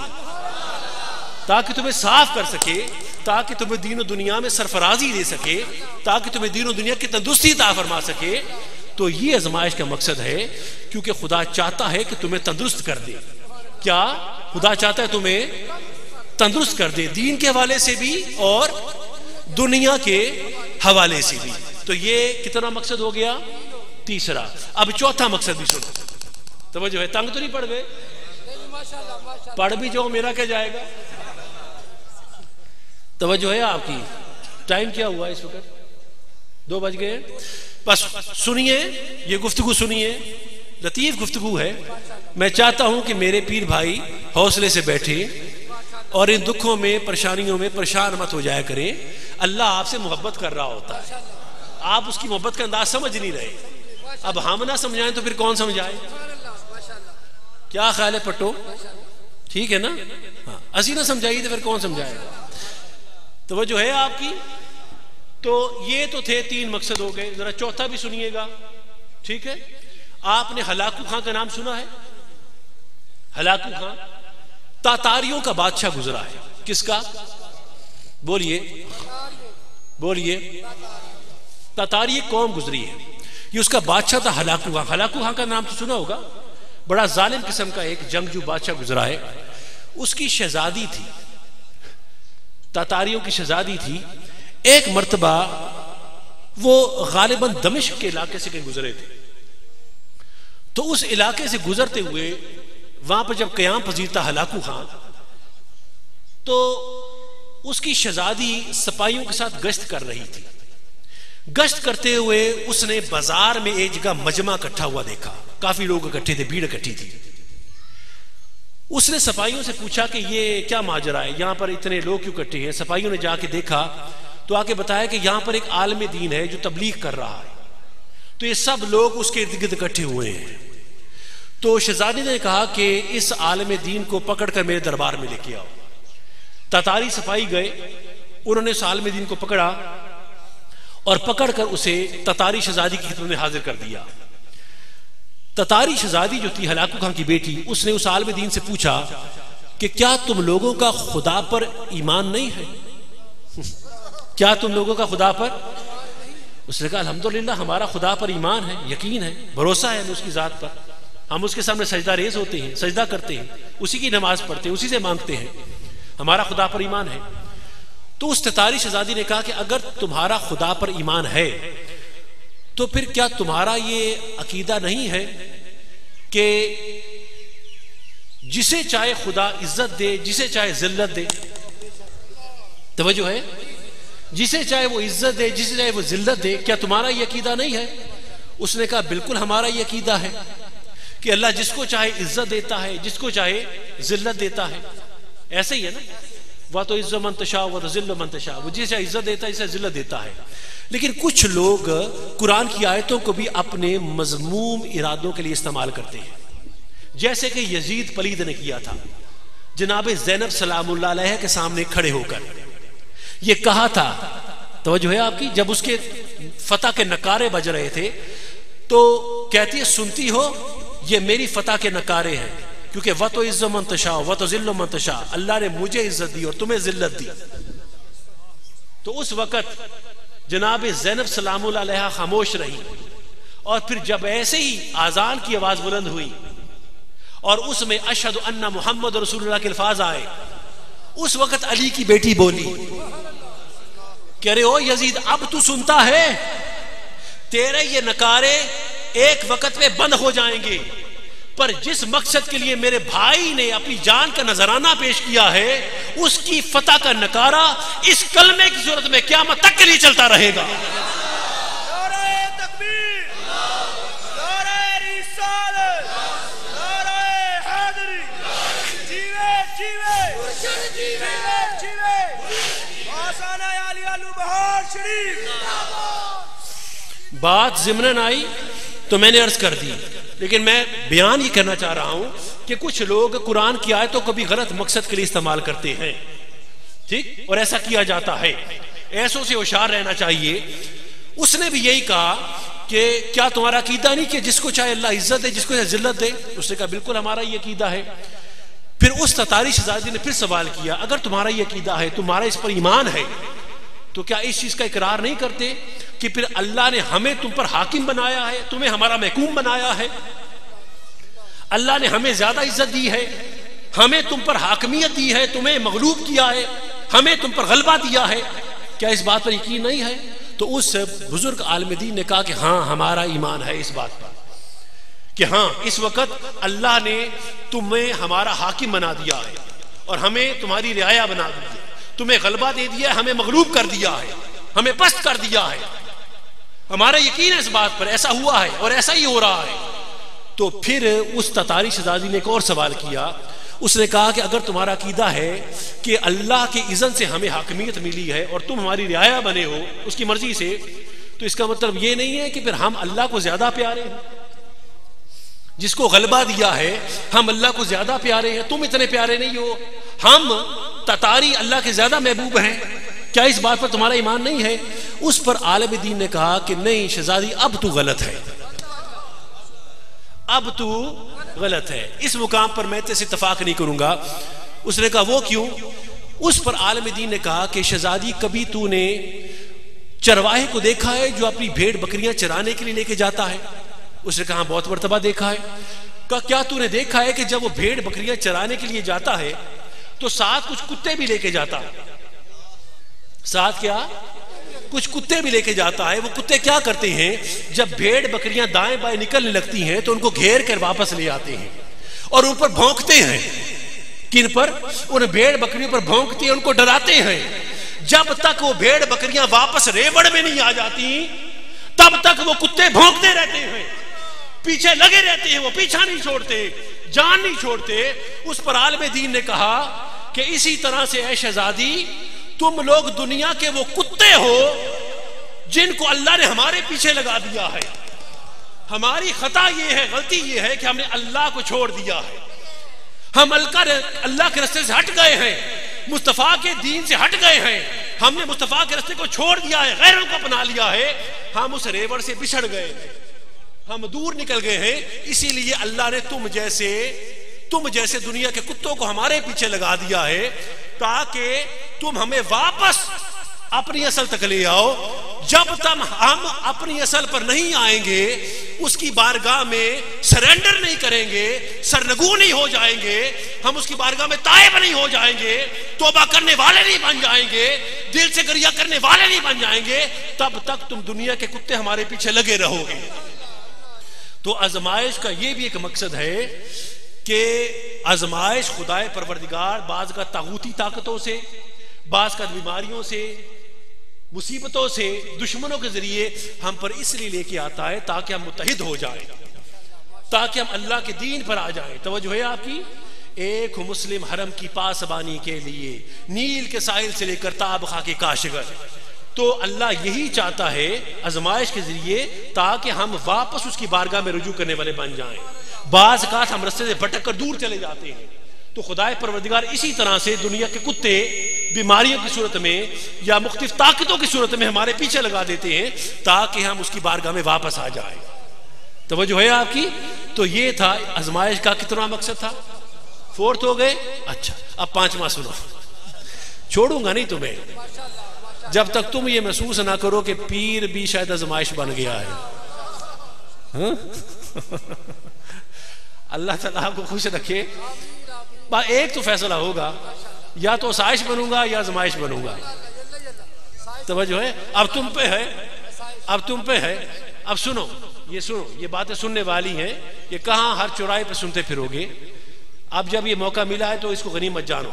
Speaker 1: تاکہ تمہیں صاف کر سکے، تاکہ تمہیں دین و دنیا میں سرفرازی دے سکے، تاکہ تمہیں دین و دنیا کی تندرستی عطا فرما سکے. تو یہ آزمائش کا مقصد ہے، کیونکہ خدا چاہتا ہے کہ تمہیں تندرست کر دے. کیا خدا چاہتا ہے؟ تمہیں تندرست کر دے، دین کے حوالے سے بھی اور دنیا کے حوالے سے بھی. تو یہ کتنا مقصد ہو گیا؟ تیسرا. اب چوتھا مقصد بھی سنو. توجہ ہے، تنگ تو نہیں پڑ گئے؟ پڑھ بھی جاؤ، میرا کیا جائے گا. توجہ ہے آپ کی؟ ٹائم کیا ہوا اس وقت؟ 2 بج گئے. بس سنیے، یہ گفتگو سنیے، لطیف گفتگو ہے. میں چاہتا ہوں کہ میرے پیر بھائی حوصلے سے بیٹھے اور ان دکھوں میں پریشانیوں میں پریشان مت ہو جایا کریں. اللہ آپ سے محبت کر رہا ہوتا ہے، آپ اس کی محبت کا انداز سمجھ نہیں رہے. اب ہم نہ سمجھائیں تو پھر کون سمجھائے؟ کیا خیال ہے پٹو؟ ٹھیک ہے نا؟ ہاں، اسی نہ سمجھائیے تو پھر کون سمجھائے گا. توجہ ہے آپ کی؟ تو یہ تو تھے 3 مقصد ہو گئے. ذرا چوتھا بھی سنیے گا، ٹھیک ہے؟ آپ نے ہلاکو خان کا نام سنا ہے؟ ہلاکو خان تاتاریوں کا بادشاہ گزرا ہے. کس کا؟ بولیے بولیے. تاتاری قوم گزری ہے، یہ اس کا بادشاہ تھا ہلاکو خان. ہلاکو خان کا نام تو سنا ہوگا. بڑا ظالم قسم کا ایک جنگجو بادشاہ گزرا ہے. اس کی شہزادی تھی، تاتاریوں کی شہزادی تھی. ایک مرتبہ وہ غالباً دمشق کے علاقے سے کہیں گزرے تھے، تو اس علاقے سے گزرتے ہوئے وہاں پر جب قیام پذیر تھا ہلاکو خان، تو اس کی شہزادی سپاہیوں کے ساتھ گشت کر رہی تھی. گشت کرتے ہوئے اس نے بازار میں ایک جگہ مجمع اکٹھا ہوا دیکھا، کافی لوگ اکٹھے تھے، بھیڑ اکٹھی تھی۔ اس نے سپاہیوں سے پوچھا کہ یہ کیا ماجرا ہے، یہاں پر اتنے لوگ کیوں اکٹھے ہیں؟ سپاہیوں نے جا کے دیکھا تو آ کے بتایا کہ یہاں پر ایک عالم دین ہے جو تبلیغ کر رہا ہے، تو یہ سب لوگ اس کے ارد گرد اکٹھے ہوئے ہیں۔ تو شہزادی نے کہا کہ اس عالم دین کو پکڑ کر میرے دربار میں لے کے آؤ۔ تاتاری سپاہی گئے، انہوں نے اس عالم دین کو پکڑا اور پکڑ کر اسے تتاری شہزادی کی خدمت میں حاضر کر دیا۔ تتاری شہزادی جو تھی ہلاکو خان کی بیٹی، اس نے اس عالم دین سے پوچھا کہ کیا تم لوگوں کا خدا پر ایمان نہیں ہے؟ کیا تم لوگوں کا خدا پر؟ اس نے کہا الحمدللہ ہمارا خدا پر ایمان ہے، یقین ہے، بھروسہ ہے ہمیں اس کی ذات پر، ہم اس کے سامنے سجدہ ریز ہوتے ہیں، سجدہ کرتے ہیں، اسی کی نماز پڑھتے ہیں، اسی سے مانگتے ہیں، ہمارا خدا پر ایمان ہے۔ تو اس تتاری شہزادی نے کہا کہ اگر تمہارا خدا پر ایمان ہے تو پھر کیا تمہارا یہ عقیدہ نہیں ہے کہ جسے چاہے خدا عزت دے، جسے چاہے ذلت دے؟ توجہ ہے، جسے چاہے وہ عزت دے، جسے چاہے وہ ذلت دے، کیا تمہارا یہ عقیدہ نہیں ہے؟ اس نے کہا بالکل ہمارا یہ عقیدہ ہے کہ اللہ جس کو چاہے عزت دیتا ہے، جس کو چاہے ذلت دیتا ہے۔ ایسے ہی ہے نا، وَتُعِزُّ مَن تَشَاءُ وَتُذِلُّ مَن تَشَاءُ، وہ جسے عزت دیتا ہے، جسے ذلت دیتا ہے۔ لیکن کچھ لوگ قرآن کی آیتوں کو بھی اپنے مذموم ارادوں کے لیے استعمال کرتے ہیں، جیسے کہ یزید پلید نے کیا تھا، جناب زینب سلام اللہ علیہ کے سامنے کھڑے ہو کر یہ کہا تھا، توجہ ہے آپ کی، جب اس کے فتح کے نکارے بج رہے تھے تو کہتی ہے سنتی ہو یہ میری فتح کے نکارے ہیں، کیونکہ وَتُعِزُّ مَن تَشَاءُ وَتُذِلُّ مَن تَشَاءُ، اللہ نے مجھے عزت دی اور تمہیں ذلت دی۔ تو اس وقت جناب زینب سلام اللہ علیہ خاموش رہی، اور پھر جب ایسے ہی آذان کی آواز بلند ہوئی اور اس میں اشہد ان محمد رسول اللہ کے الفاظ آئے، اس وقت علی کی بیٹی بولی کہ ارے او یزید، اب تو سنتا ہے، تیرے یہ نکارے ایک وقت میں بند ہو جائیں گے، پر جس مقصد کے لیے میرے بھائی نے اپنی جان کا نذرانہ پیش کیا ہے اس کی فتح کا نکارہ اس کلمے کی صورت میں قیامت تک کے لیے چلتا رہے گا۔
Speaker 2: نعرہ تکبیر، نعرہ رسالت، نعرہ حیدری، جیوے جیوے جیوے جیوے آسانہ علی علو بہار شریف۔
Speaker 1: بات ضمناً آئی تو میں نے عرض کر دی، لیکن میں بیان یہ کرنا چاہ رہا ہوں کہ کچھ لوگ قرآن کی آیتوں کو بھی غلط مقصد کے لیے استعمال کرتے ہیں، ٹھیک، اور ایسا کیا جاتا ہے، ایسوں سے ہوشیار رہنا چاہیے۔ اس نے بھی یہی کہا کہ کیا تمہارا عقیدہ نہیں کہ جس کو چاہے اللہ عزت دے، جس کو چاہے ذلت دے؟ اس نے کہا بالکل ہمارا یہ عقیدہ ہے۔ پھر اس تتاری شہزادی نے پھر سوال کیا اگر تمہارا یہ عقیدہ ہے، تمہارا اس پر ایمان ہے، تو کیا اس چیز کا اقرار نہیں کرتے کہ پھر اللہ نے ہمیں تم پر حاکم بنایا ہے، تمہیں ہمارا محکوم بنایا ہے، اللہ نے ہمیں زیادہ عزت دی ہے، ہمیں تم پر حاکمیت دی ہے، تمہیں مغلوب کیا ہے، ہمیں تم پر غلبہ دیا ہے، کیا اس بات پر یقین نہیں ہے؟ تو اس بزرگ عالم دین نے کہا کہ ہاں ہمارا ایمان ہے اس بات پر کہ ہاں اس وقت اللہ نے تمہیں ہمارا حاکم بنا دیا ہے اور ہمیں تمہاری رعایا بنا دی ہے، تمہیں غلبہ دے دیا ہے، ہمیں مغلوب کر دیا ہے، ہمیں پست کر دیا ہے، ہمارا یقین ہے اس بات پر، ایسا ہوا ہے اور ایسا ہی ہو رہا ہے۔ تو پھر اس تتاری شہزادی نے ایک اور سوال کیا، اس نے کہا کہ اگر تمہارا عقیدہ ہے کہ اللہ کے اذن سے ہمیں حاکمیت ملی ہے اور تم ہماری رعایا بنے ہو اس کی مرضی سے، تو اس کا مطلب یہ نہیں ہے کہ پھر ہم اللہ کو زیادہ پیارے ہیں، جس کو غلبہ دیا ہے ہم اللہ کو زیادہ پیارے ہیں، تم اتنے پیارے نہیں ہو، ہم تتاری اللہ کے زیادہ محبوب ہیں، کیا اس بات پر تمہارا ایمان نہیں ہے؟ اس پر عالم دین نے کہا کہ نہیں شہزادی، اب تو غلط ہے، اب تو غلط ہے، اس مقام پر میں تیرے سے اتفاق نہیں کروں گا۔ اس نے کہا وہ کیوں؟ اس پر عالم دین نے کہا کہ شہزادی کبھی تو نے چرواہے کو دیکھا ہے جو اپنی بھیڑ بکریاں چرانے کے لیے لے کے جاتا ہے؟ اس نے کہا بہت مرتبہ دیکھا ہے۔ کہا کیا تو نے دیکھا ہے کہ جب وہ بھیڑ بکریاں چرانے کے لیے جاتا ہے تو ساتھ کچھ کتے بھی لے کے جاتا ہے؟ ساتھ کیا؟ کچھ کتے بھی لے کے جاتا ہے۔ وہ کتے کیا کرتے ہیں؟ جب بھیڑ بکریاں دائیں بائیں نکلنے لگتی ہیں تو ان کو گھیر کر واپس لے آتے ہیں اور ان پر بھونکتے ہیں۔ کن پر؟ ان بھیڑ بکریوں پر بھونکتے ہیں، ان کو ڈراتے ہیں۔ جب تک وہ بھیڑ بکریاں واپس ریوڑ میں نہیں آ جاتی تب تک وہ کتے بھونکتے رہتے ہیں، پیچھے لگے رہتے ہیں، وہ پیچھا نہیں چھوڑتے، جان نہیں چھوڑتے۔ اس پر عالم دین نے کہا کہ اسی طرح سے اے شہزادی تم لوگ دنیا کے وہ کتے ہو جن کو اللہ نے ہمارے پیچھے لگا دیا ہے۔ ہماری خطا یہ ہے، غلطی یہ ہے کہ ہم نے اللہ کو چھوڑ دیا ہے، ہم اللہ کے راستے سے ہٹ گئے ہیں، مصطفیٰ کے دین سے ہٹ گئے ہیں، ہم نے مصطفیٰ کے راستے کو چھوڑ دیا ہے، غیروں کو اپنا لیا ہے، ہم اس ریوڑ سے بچھڑ گئے ہیں، ہم دور نکل گئے ہیں۔ اسی لیے اللہ نے تم جیسے دنیا کے کتوں کو ہمارے پیچھے لگا دیا ہے تاکہ تم ہمیں واپس اپنی اصل تک لے آؤ۔ جب تک ہم اپنی اصل پر نہیں آئیں گے، اس کی بارگاہ میں سرنڈر نہیں کریں گے، سرنگو نہیں ہو جائیں گے، ہم اس کی بارگاہ میں تائب نہیں ہو جائیں گے، توبہ کرنے والے نہیں بن جائیں گے، دل سے گریہ کرنے والے نہیں بن جائیں گے، تب تک تم دنیا کے کتے ہمارے پیچھے لگے رہو گے۔ تو آزمائش کا یہ بھی ایک مقصد ہے کہ آزمائش خدائے پروردگار بعض کا طاغوتی طاقتوں سے، بعض کا بیماریوں سے، مصیبتوں سے، دشمنوں کے ذریعے ہم پر اس لیے لے کے آتا ہے تاکہ ہم متحد ہو جائیں، تاکہ ہم اللہ کے دین پر آ جائیں۔ توجہ ہے آپ کی؟ ایک مسلم حرم کی پاسبانی کے لیے نیل کے ساحل سے لے کر تاب خاک کاشغر، تو اللہ یہی چاہتا ہے آزمائش کے ذریعے تاکہ ہم واپس اس کی بارگاہ میں رجوع کرنے والے بن جائیں۔ بعض اوقات ہم رستے سے بھٹک کر دور چلے جاتے ہیں، تو خدائے پروردگار اسی طرح سے دنیا کے کتے بیماریوں کی صورت میں یا مختلف طاقتوں کی صورت میں ہمارے پیچھے لگا دیتے ہیں تاکہ ہم اس کی بارگاہ میں واپس آ جائیں۔ توجہ ہے آپ کی؟ تو یہ تھا آزمائش کا کتنا مقصد تھا؟ 4 ہو گئے۔ اچھا، اب 5واں سنو، چھوڑوں گا نہیں تمہیں جب تک تم یہ محسوس نہ کرو کہ پیر بھی شاید آزمائش بن گیا ہے۔ اللہ تعالیٰ آپ کو خوش رکھے۔ ایک تو فیصلہ ہوگا، یا تو آسائش بنوں گا یا آزمائش بنوں گا۔ توجہ ہے؟ اب تم پہ ہے، اب تم پہ ہے۔ اب سنو، یہ باتیں سننے والی ہیں، یہ کہاں ہر چوراہے پہ سنتے پھرو گے۔ اب جب یہ موقع ملا ہے تو اس کو غنیمت جانو۔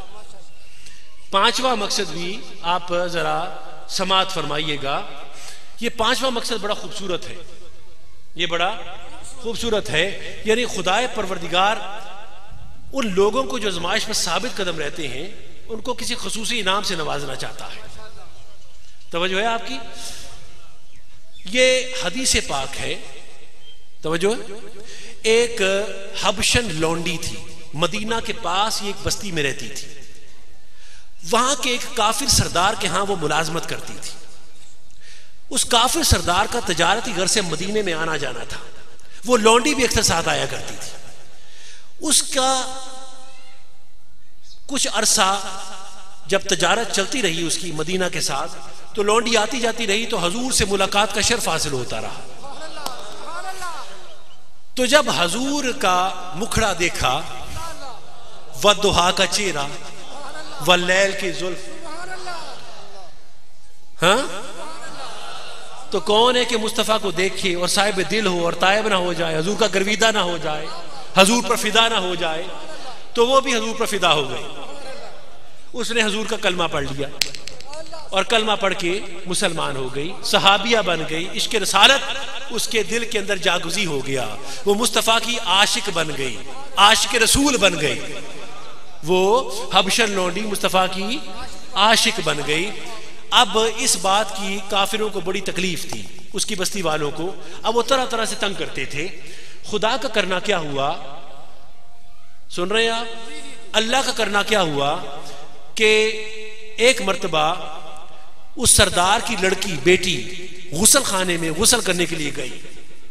Speaker 1: 5واں مقصد بھی آپ ذرا سماعت فرمائیے گا۔ یہ 5واں مقصد بڑا خوبصورت ہے، یہ بڑا خوبصورت ہے، یعنی خدائے پروردگار ان لوگوں کو جو آزمائش میں ثابت قدم رہتے ہیں ان کو کسی خصوصی انعام سے نوازنا چاہتا ہے۔ توجہ ہے آپ کی؟ یہ حدیث پاک ہے، توجہ ہے؟ ایک حبشن لونڈی تھی، مدینہ کے پاس یہ ایک بستی میں رہتی تھی، وہاں کے ایک کافر سردار کے ہاں وہ ملازمت کرتی تھی۔ اس کافر سردار کا تجارتی گھر سے مدینے میں آنا جانا تھا، وہ لونڈی بھی اکثر ساتھ آیا کرتی تھی۔ اس کا کچھ عرصہ جب تجارت چلتی رہی اس کی مدینہ کے ساتھ، تو لونڈی آتی جاتی رہی تو حضور سے ملاقات کا شرف حاصل ہوتا رہا۔ تو جب حضور کا مکھڑا دیکھا، والضحیٰ کا چہرہ، واللیل کی زلف، ہاں تو کون ہے کہ مصطفیٰ کو دیکھے اور صاحب دل ہو اور تائب نہ ہو جائے، حضور کا گرویدہ نہ ہو جائے، حضور پر فدا نہ ہو جائے۔ تو وہ بھی حضور پر فدا ہو گئی، اس نے حضور کا کلمہ پڑھ لیا اور کلمہ پڑھ کے مسلمان ہو گئی، صحابیہ بن گئی، عشق رسالت اس کے دل کے اندر جاگزی ہو گیا، وہ مصطفیٰ کی عاشق بن گئی، عاشق رسول بن گئی، وہ حبشن لونڈی مصطفیٰ کی عاشق بن گئی۔ اب اس بات کی کافروں کو بڑی تکلیف تھی، اس کی بستی والوں کو، اب وہ طرح طرح سے تنگ کرتے تھے۔ خدا کا کرنا کیا ہوا، سن رہے ہیں آپ؟ اللہ کا کرنا کیا ہوا کہ ایک مرتبہ اس سردار کی لڑکی بیٹی غسل خانے میں غسل کرنے کے لیے گئی،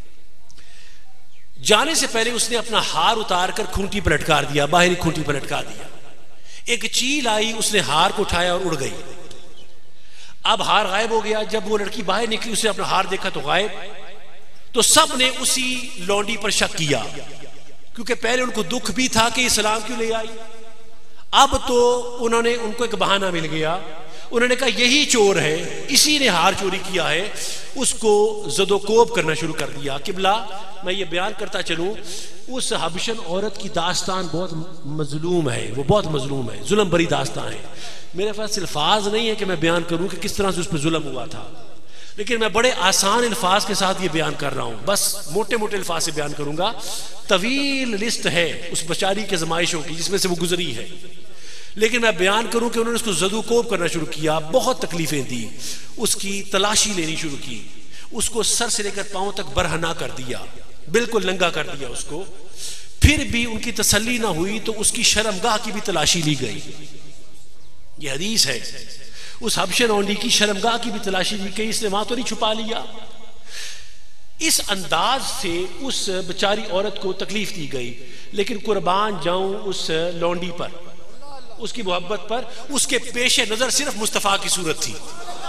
Speaker 1: جانے سے پہلے اس نے اپنا ہار اتار کر کھونٹی پر لٹکا دیا، باہری کھونٹی پر لٹکا دیا۔ ایک چیل آئی، اس نے ہار کو اٹھایا اور اڑ گئی۔ اب ہار غائب ہو گیا۔ جب وہ لڑکی باہر نکلی، اس نے اپنا ہار دیکھا تو غائب۔ تو سب نے اسی لونڈی پر شک کیا، کیونکہ پہلے ان کو دکھ بھی تھا کہ اسلام کیوں لے آئی۔ اب تو انہوں نے ان کو ایک بہانہ مل گیا، انہوں نے کہا یہی چور ہے، اسی نے ہار چوری کیا ہے۔ اس کو زد و کوب کرنا شروع کر دیا. قبلہ میں یہ بیان کرتا چلوں اس حبشن عورت کی داستان بہت مظلوم ہے، وہ بہت مظلوم ہے، ظلم بری داستان ہے. میرے پاس الفاظ نہیں ہے کہ میں بیان کروں کہ کس طرح سے اس پہ ظلم ہوا تھا، لیکن میں بڑے آسان الفاظ کے ساتھ یہ بیان کر رہا ہوں، بس موٹے موٹے الفاظ سے بیان کروں گا. طویل لسٹ ہے اس بیچاری کے زمائشوں کی جس میں سے وہ گزری ہے، لیکن میں بیان کروں کہ انہوں نے اس کو زد و کوب کرنا شروع کیا، بہت تکلیفیں دی، اس کی تلاشی لینی شروع کی، اس کو سر سے لے کر پاؤں تک برہنہ کر دیا، بالکل ننگا کر دیا اس کو. پھر بھی ان کی تسلی نہ ہوئی تو اس کی شرمگاہ کی بھی تلاشی لی گئی. یہ حدیث ہے، اس حبشن اونڈی کی شرمگاہ کی بھی تلاشی لی گئی، اس نے وہاں تو نہیں چھپا لیا. اس انداز سے اس بیچاری عورت کو تکلیف دی گئی. لیکن قربان جاؤں اس لونڈی پر، اس کی محبت پر، اس کے پیش نظر صرف مصطفیٰ کی صورت تھی،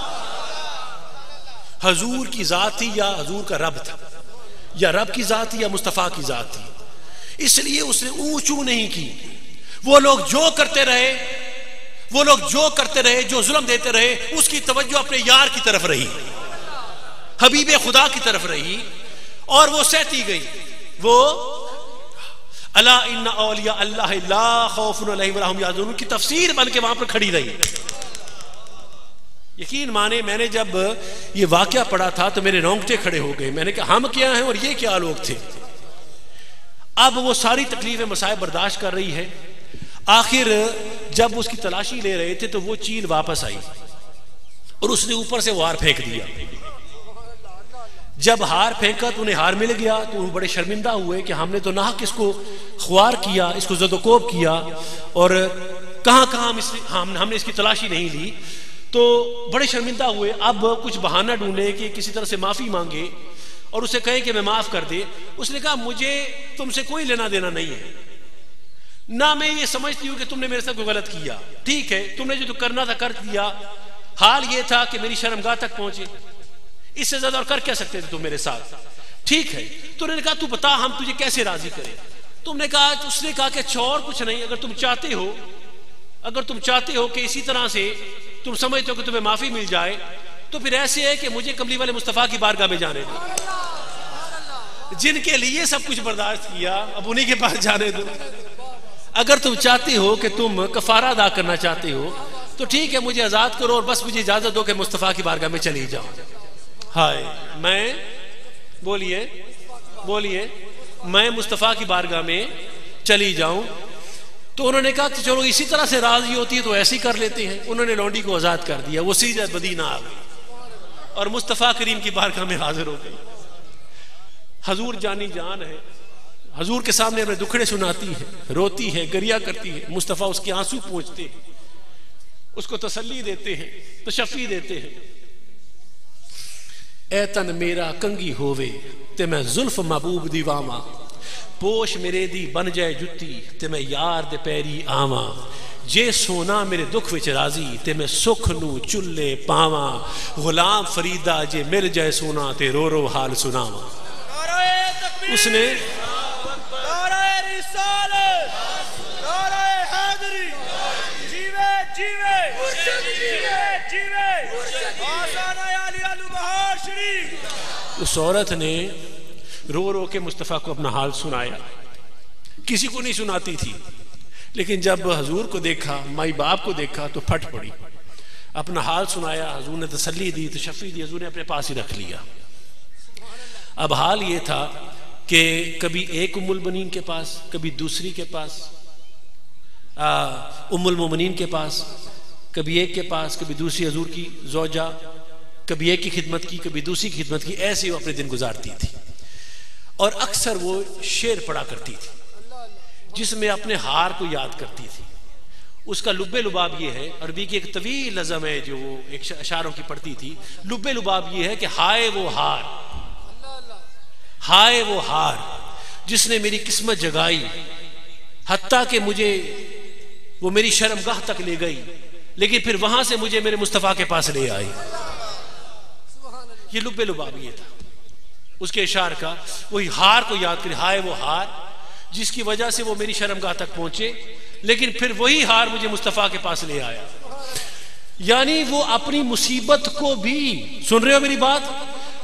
Speaker 1: حضور کی ذات تھی یا حضور کا رب تھا، یا رب کی ذات تھی یا مصطفیٰ کی ذات تھی. اس لیے اس نے اونچو نہیں کی. وہ لوگ جو کرتے رہے، وہ لوگ جو کرتے رہے، جو ظلم دیتے رہے، اس کی توجہ اپنے یار کی طرف رہی، حبیب خدا کی طرف رہی، اور وہ سہتی گئی. وہ الا ان اولیاء اللہ لا خوف علیہم ولا ہم یحزنون کی تفسیر بن کے وہاں پر کھڑی رہی. یقین مانے میں نے جب یہ واقعہ پڑھا تھا تو میرے رونگٹے کھڑے ہو گئے. میں نے کہا ہم کیا ہیں اور یہ کیا لوگ تھے. اب وہ ساری تکلیفیں مسائب برداشت کر رہی ہے. آخر جب اس کی تلاشی لے رہے تھے تو وہ چیل واپس آئی اور اس نے اوپر سے وہ ہار پھینک دیا. جب ہار پھینکا تو انہیں ہار مل گیا تو وہ بڑے شرمندہ ہوئے کہ ہم نے تو ناحق اس کو خوار کیا، اس کو زد و کوب کیا، اور کہاں کہاں ہم نے اس کی تلاشی نہیں لی. تو بڑے شرمندہ ہوئے. اب کچھ بہانہ ڈھونڈے کہ کسی طرح سے معافی مانگے اور اسے کہیں کہ میں معاف کر دے. اس نے کہا مجھے تم سے کوئی لینا دینا نہیں ہے، نہ میں یہ سمجھتی ہوں کہ تم نے میرے ساتھ کوئی غلط کیا. ٹھیک ہے، تم نے جو کرنا تھا کر دیا، حال یہ تھا کہ میری شرمگاہ تک پہنچے، اس سے زیادہ اور کر کیا سکتے تھے تم میرے ساتھ. ٹھیک ہے. تو انہوں نے کہا تو بتا ہم تجھے کیسے راضی کریں. تم نے کہا، اس نے کہا کہ اور کچھ نہیں، اگر تم چاہتے ہو کہ اسی طرح سے تم سمجھتے ہو کہ تمہیں معافی مل جائے تو پھر ایسے ہے کہ مجھے کملی والے مصطفیٰ کی بارگاہ میں جانے دو، جن کے لیے سب کچھ برداشت کیا، اب انہی کے پاس جانے دو. اگر تم چاہتے ہو کہ تم کفارہ ادا کرنا چاہتے ہو تو ٹھیک ہے، مجھے آزاد کرو اور بس مجھے اجازت دو کہ مصطفیٰ کی بارگاہ میں چلی جاؤں. ہائے میں بولیے میں مصطفیٰ کی بارگاہ میں چلی جاؤں. تو انہوں نے کہا کہ چلو اسی طرح سے راضی ہوتی ہے تو ایسے ہی کر لیتے ہیں. انہوں نے لونڈی کو آزاد کر دیا. وہ سیدھا مدینہ آ گئی اور مصطفیٰ کریم کی بارگاہ میں حاضر ہو گئی. حضور جانی جان ہے، حضور کے سامنے اپنے دکھڑے سناتی ہے، روتی ہے، گریا کرتی ہے. مصطفیٰ اس کے آنسو پوچھتے ہیں، اس کو تسلی دیتے ہیں، تشفی دیتے ہیں. اے تن میرا کنگی ہووے تے میں زلف محبوب دی واواں، پوش میرے دی بن جائے جتی تے میں یار دے پیری آواں. جے سونا میرے دکھ وچ راضی تے میں سکھ نو چلے پاواں. غلام فریدہ جے مل جائے سونا تے رو رو حال سناواں. اس نے اس عورت نے رو رو کے مصطفیٰ کو اپنا حال سنایا. کسی کو نہیں سناتی تھی، لیکن جب حضور کو دیکھا، مائی باپ کو دیکھا تو پھٹ پڑی. اپنا حال سنایا، حضور نے تسلی دی، تشفی دی، حضور نے اپنے پاس ہی رکھ لیا. اب حال یہ تھا کہ کبھی ایک ام المؤمنین کے پاس، کبھی دوسری کے پاس، ام المؤمنین کے پاس، کبھی ایک کے پاس، کبھی دوسری حضور کی زوجہ، کبھی ایک کی خدمت کی، کبھی دوسری کی خدمت کی. ایسے وہ اپنے دن گزارتی تھی. اور اکثر وہ شعر پڑھا کرتی تھی جس میں اپنے ہار کو یاد کرتی تھی. اس کا لب لباب یہ ہے، عربی کی ایک طویل نظم ہے جو وہ ایک اشعاروں کی پڑھتی تھی. لب لباب یہ ہے کہ ہائے وہ ہار، ہائے وہ ہار جس نے میری قسمت جگائی، حتیٰ کہ مجھے وہ میری شرمگاہ تک لے گئی، لیکن پھر وہاں سے مجھے میرے مصطفیٰ کے پاس لے آئی. یہ لب لباب یہ تھا اس کے اشعار کا. وہی ہار کو یاد کرے، ہائے وہ ہار جس کی وجہ سے وہ میری شرمگاہ تک پہنچے، لیکن پھر وہی ہار مجھے مصطفیٰ کے پاس لے آیا. یعنی وہ اپنی مصیبت کو بھی، سن رہے ہو میری بات،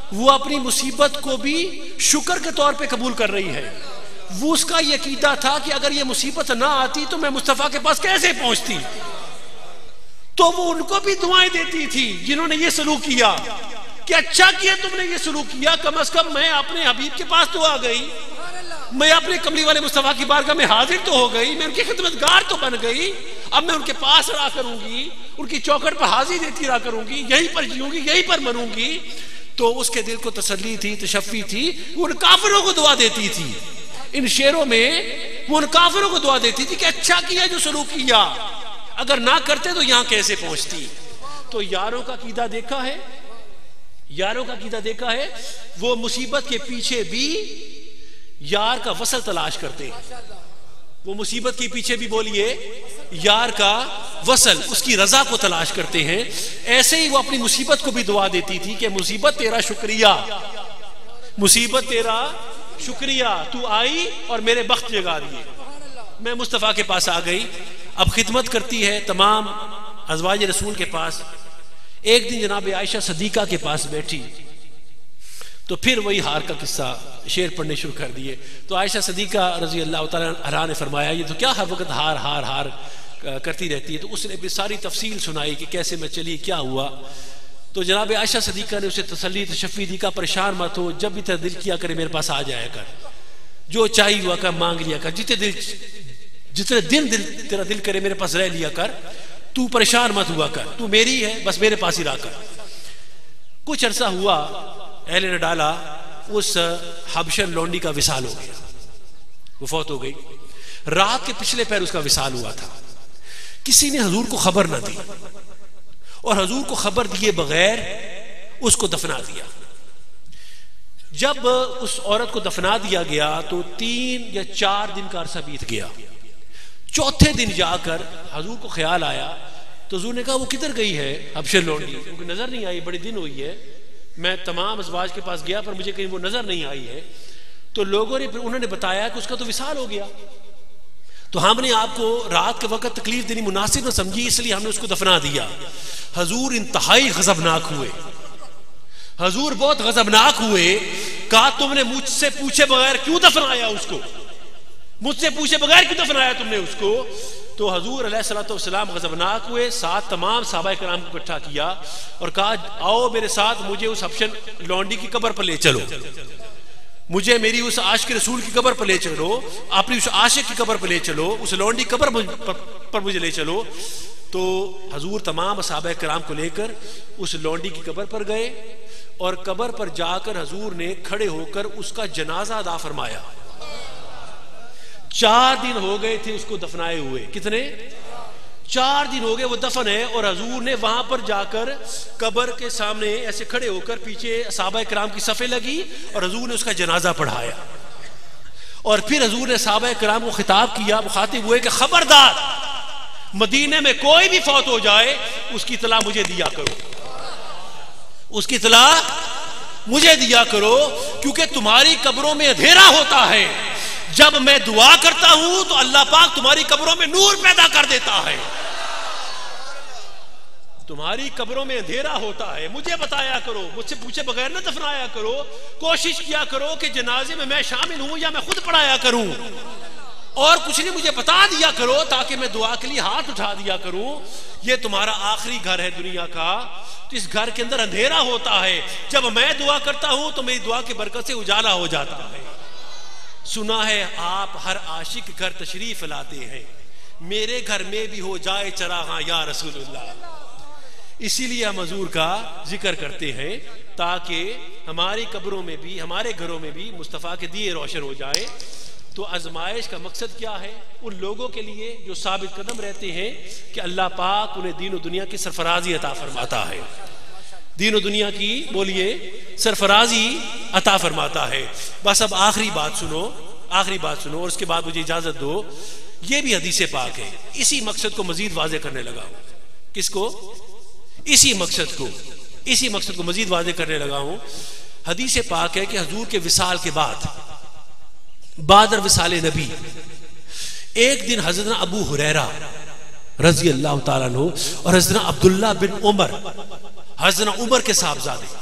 Speaker 1: وہ اپنی مصیبت کو بھی شکر کے طور پہ قبول کر رہی ہے. وہ اس کا یہ عقیدہ تھا کہ اگر یہ مصیبت نہ آتی تو میں مصطفیٰ کے پاس کیسے پہنچتی. تو وہ ان کو بھی دعائیں دیتی تھی جنہوں نے یہ سلوک کیا کہ اچھا کیا تم نے یہ سلوک کیا, کم از کم میں اپنے حبیب کے پاس تو آ گئی, میں اپنے کملی والے مصطفیٰ کی بارگاہ میں حاضر تو ہو گئی, میں ان کی خدمتگار تو بن گئی, اب میں ان کے پاس رہا کروں گی, ان کی چوکھٹ پر حاضری دیتی رہا کروں گی, یہیں پر جیوں گی, یہیں پر مروں گی. تو اس کے دل کو تسلی تھی, تشفی تھی. وہ ان کافروں کو دعا دیتی تھی, ان شعروں میں وہ ان کافروں کو دعا دیتی تھی کہ اچھا کیا جو سلوک کیا, اگر نہ کرتے تو یہاں کیسے پہنچتی. تو یاروں کا عقیدہ دیکھا ہے, یاروں کا عقیدہ دیکھا ہے, وہ مصیبت کے پیچھے بھی یار کا وصل تلاش کرتے ہیں. وہ مصیبت کے پیچھے بھی بولیے یار کا وصل, اس کی رضا کو تلاش کرتے ہیں. ایسے ہی وہ اپنی مصیبت کو بھی دعا دیتی تھی کہ مصیبت تیرا شکریہ, مصیبت تیرا شکریہ, تو آئی اور میرے بخت جگا دیے. میں مصطفیٰ کے پاس آ گئی, اب خدمت کرتی ہے تمام ازواج رسول کے پاس. ایک دن جناب عائشہ صدیقہ کے پاس بیٹھی تو پھر وہی ہار کا قصہ شعر پڑھنے شروع کر دیے. تو عائشہ صدیقہ رضی اللہ تعالیٰ عنہا نے فرمایا یہ تو کیا ہر وقت ہار ہار ہار کرتی رہتی ہے. تو اس نے بھی ساری تفصیل سنائی کہ کیسے میں چلی, کیا ہوا. تو جناب عائشہ صدیقہ نے اسے تسلی تشفی دی, کا پریشان مت ہو, جب بھی تیرا دل کیا کرے میرے پاس آ جایا کر, جو چاہیے ہوا کر مانگ لیا کر, جتنے دن تیرا دل کرے میرے پاس رہ لیا کر, تو پریشان مت ہوا کر, تو میری ہے بس میرے پاس ہی رہا کر. کچھ عرصہ ہوا, اہل نے ڈالا, اس حبشن لونڈی کا وصال ہو گیا, وہ فوت ہو گئی. رات کے پچھلے پہر اس کا وصال ہوا تھا. کسی نے حضور کو خبر نہ دی اور حضور کو خبر دیے بغیر اس کو دفنا دیا. جب اس عورت کو دفنا دیا گیا تو 3 یا 4 دن کا عرصہ بیت گیا. چوتھے دن جا کر حضور کو خیال آیا تو حضور نے کہا وہ کدھر گئی ہے حبشن لونڈی, کیونکہ نظر نہیں آئی, بڑے دن ہوئی ہے, میں تمام ازواج کے پاس گیا پر مجھے کہیں وہ نظر نہیں آئی ہے. تو لوگوں نے انہوں نے بتایا کہ اس کا تو وصال ہو گیا. تو ہم نے آپ کو رات کے وقت تکلیف دینی مناسب نہ سمجھی, اس لیے ہم نے اس کو دفنا دیا. حضور انتہائی غضبناک ہوئے, حضور بہت غضبناک ہوئے, کہا تم نے مجھ سے پوچھے بغیر کیوں دفنایا اس کو, مجھ سے پوچھے بغیر کیوں دفنایا تم نے اس کو. تو حضور علیہ الصلوۃ والسلام غضبناک ہوئے, ساتھ تمام صحابہ کرام کو اکٹھا کیا اور کہا آؤ میرے ساتھ, مجھے اس حبشن لونڈی کی قبر پر لے چلو, مجھے میری اس عاشق رسول کی قبر پر لے چلو, اپنی اس عاشق کی قبر پر لے چلو, اس لونڈی قبر پر مجھے لے چلو. تو حضور تمام صحابہ کرام کو لے کر اس لونڈی کی قبر پر گئے اور قبر پر جا کر حضور نے کھڑے ہو کر اس کا جنازہ ادا فرمایا. 4 دن ہو گئے تھے اس کو دفنائے ہوئے, کتنے 4 دن ہو گئے وہ دفن ہے, اور حضور نے وہاں پر جا کر قبر کے سامنے ایسے کھڑے ہو کر, پیچھے صحابہ کرام کی صفیں لگی اور حضور نے اس کا جنازہ پڑھایا. اور پھر حضور نے صحابہ کرام کو خطاب کیا, مخاطب ہوئے کہ خبردار مدینے میں کوئی بھی فوت ہو جائے اس کی اطلاع مجھے دیا کرو, اس کی اطلاع مجھے دیا کرو, کیونکہ تمہاری قبروں میں اندھیرا ہوتا ہے, جب میں دعا کرتا ہوں تو اللہ پاک تمہاری قبروں میں نور پیدا کر دیتا ہے. تمہاری قبروں میں اندھیرا ہوتا ہے, مجھے بتایا کرو, مجھ سے پوچھے بغیر نہ دفنایا کرو, کوشش کیا کرو کہ جنازے میں شامل ہوں یا میں خود پڑھایا کروں, اور کچھ نہیں مجھے بتا دیا کرو تاکہ میں دعا کے لیے ہاتھ اٹھا دیا کروں. یہ تمہارا آخری گھر ہے دنیا کا, تو اس گھر کے اندر اندھیرا ہوتا ہے, جب میں دعا کرتا ہوں تو میری دعا کی برکت سے اجالا ہو جاتا ہے. سنا ہے آپ ہر عاشق گھر تشریف لاتے ہیں, میرے گھر میں بھی ہو جائے چراغاں یا رسول اللہ. اسی لیے ہم حضور کا ذکر کرتے ہیں تاکہ ہماری قبروں میں بھی, ہمارے گھروں میں بھی مصطفیٰ کے دیے روشن ہو جائے. تو آزمائش کا مقصد کیا ہے ان لوگوں کے لیے جو ثابت قدم رہتے ہیں کہ اللہ پاک انہیں دین و دنیا کی سرفرازی عطا فرماتا ہے, دین و دنیا کی بولیے سرفرازی عطا فرماتا ہے. بس اب آخری بات سنو, آخری بات سنو اور اس کے بعد مجھے اجازت دو. یہ بھی حدیث پاک ہے, اسی مقصد کو مزید واضح کرنے لگا ہوں. کس کو؟ اسی مقصد کو مزید واضح کرنے لگا ہوں. حدیث پاک ہے کہ حضور کے وصال کے بعد وصال نبی ایک دن حضرت ابو ہریرہ رضی اللہ تعالیٰ عنہ اور حضرت عبداللہ بن عمر, حضرت عمر کے صاحبزادے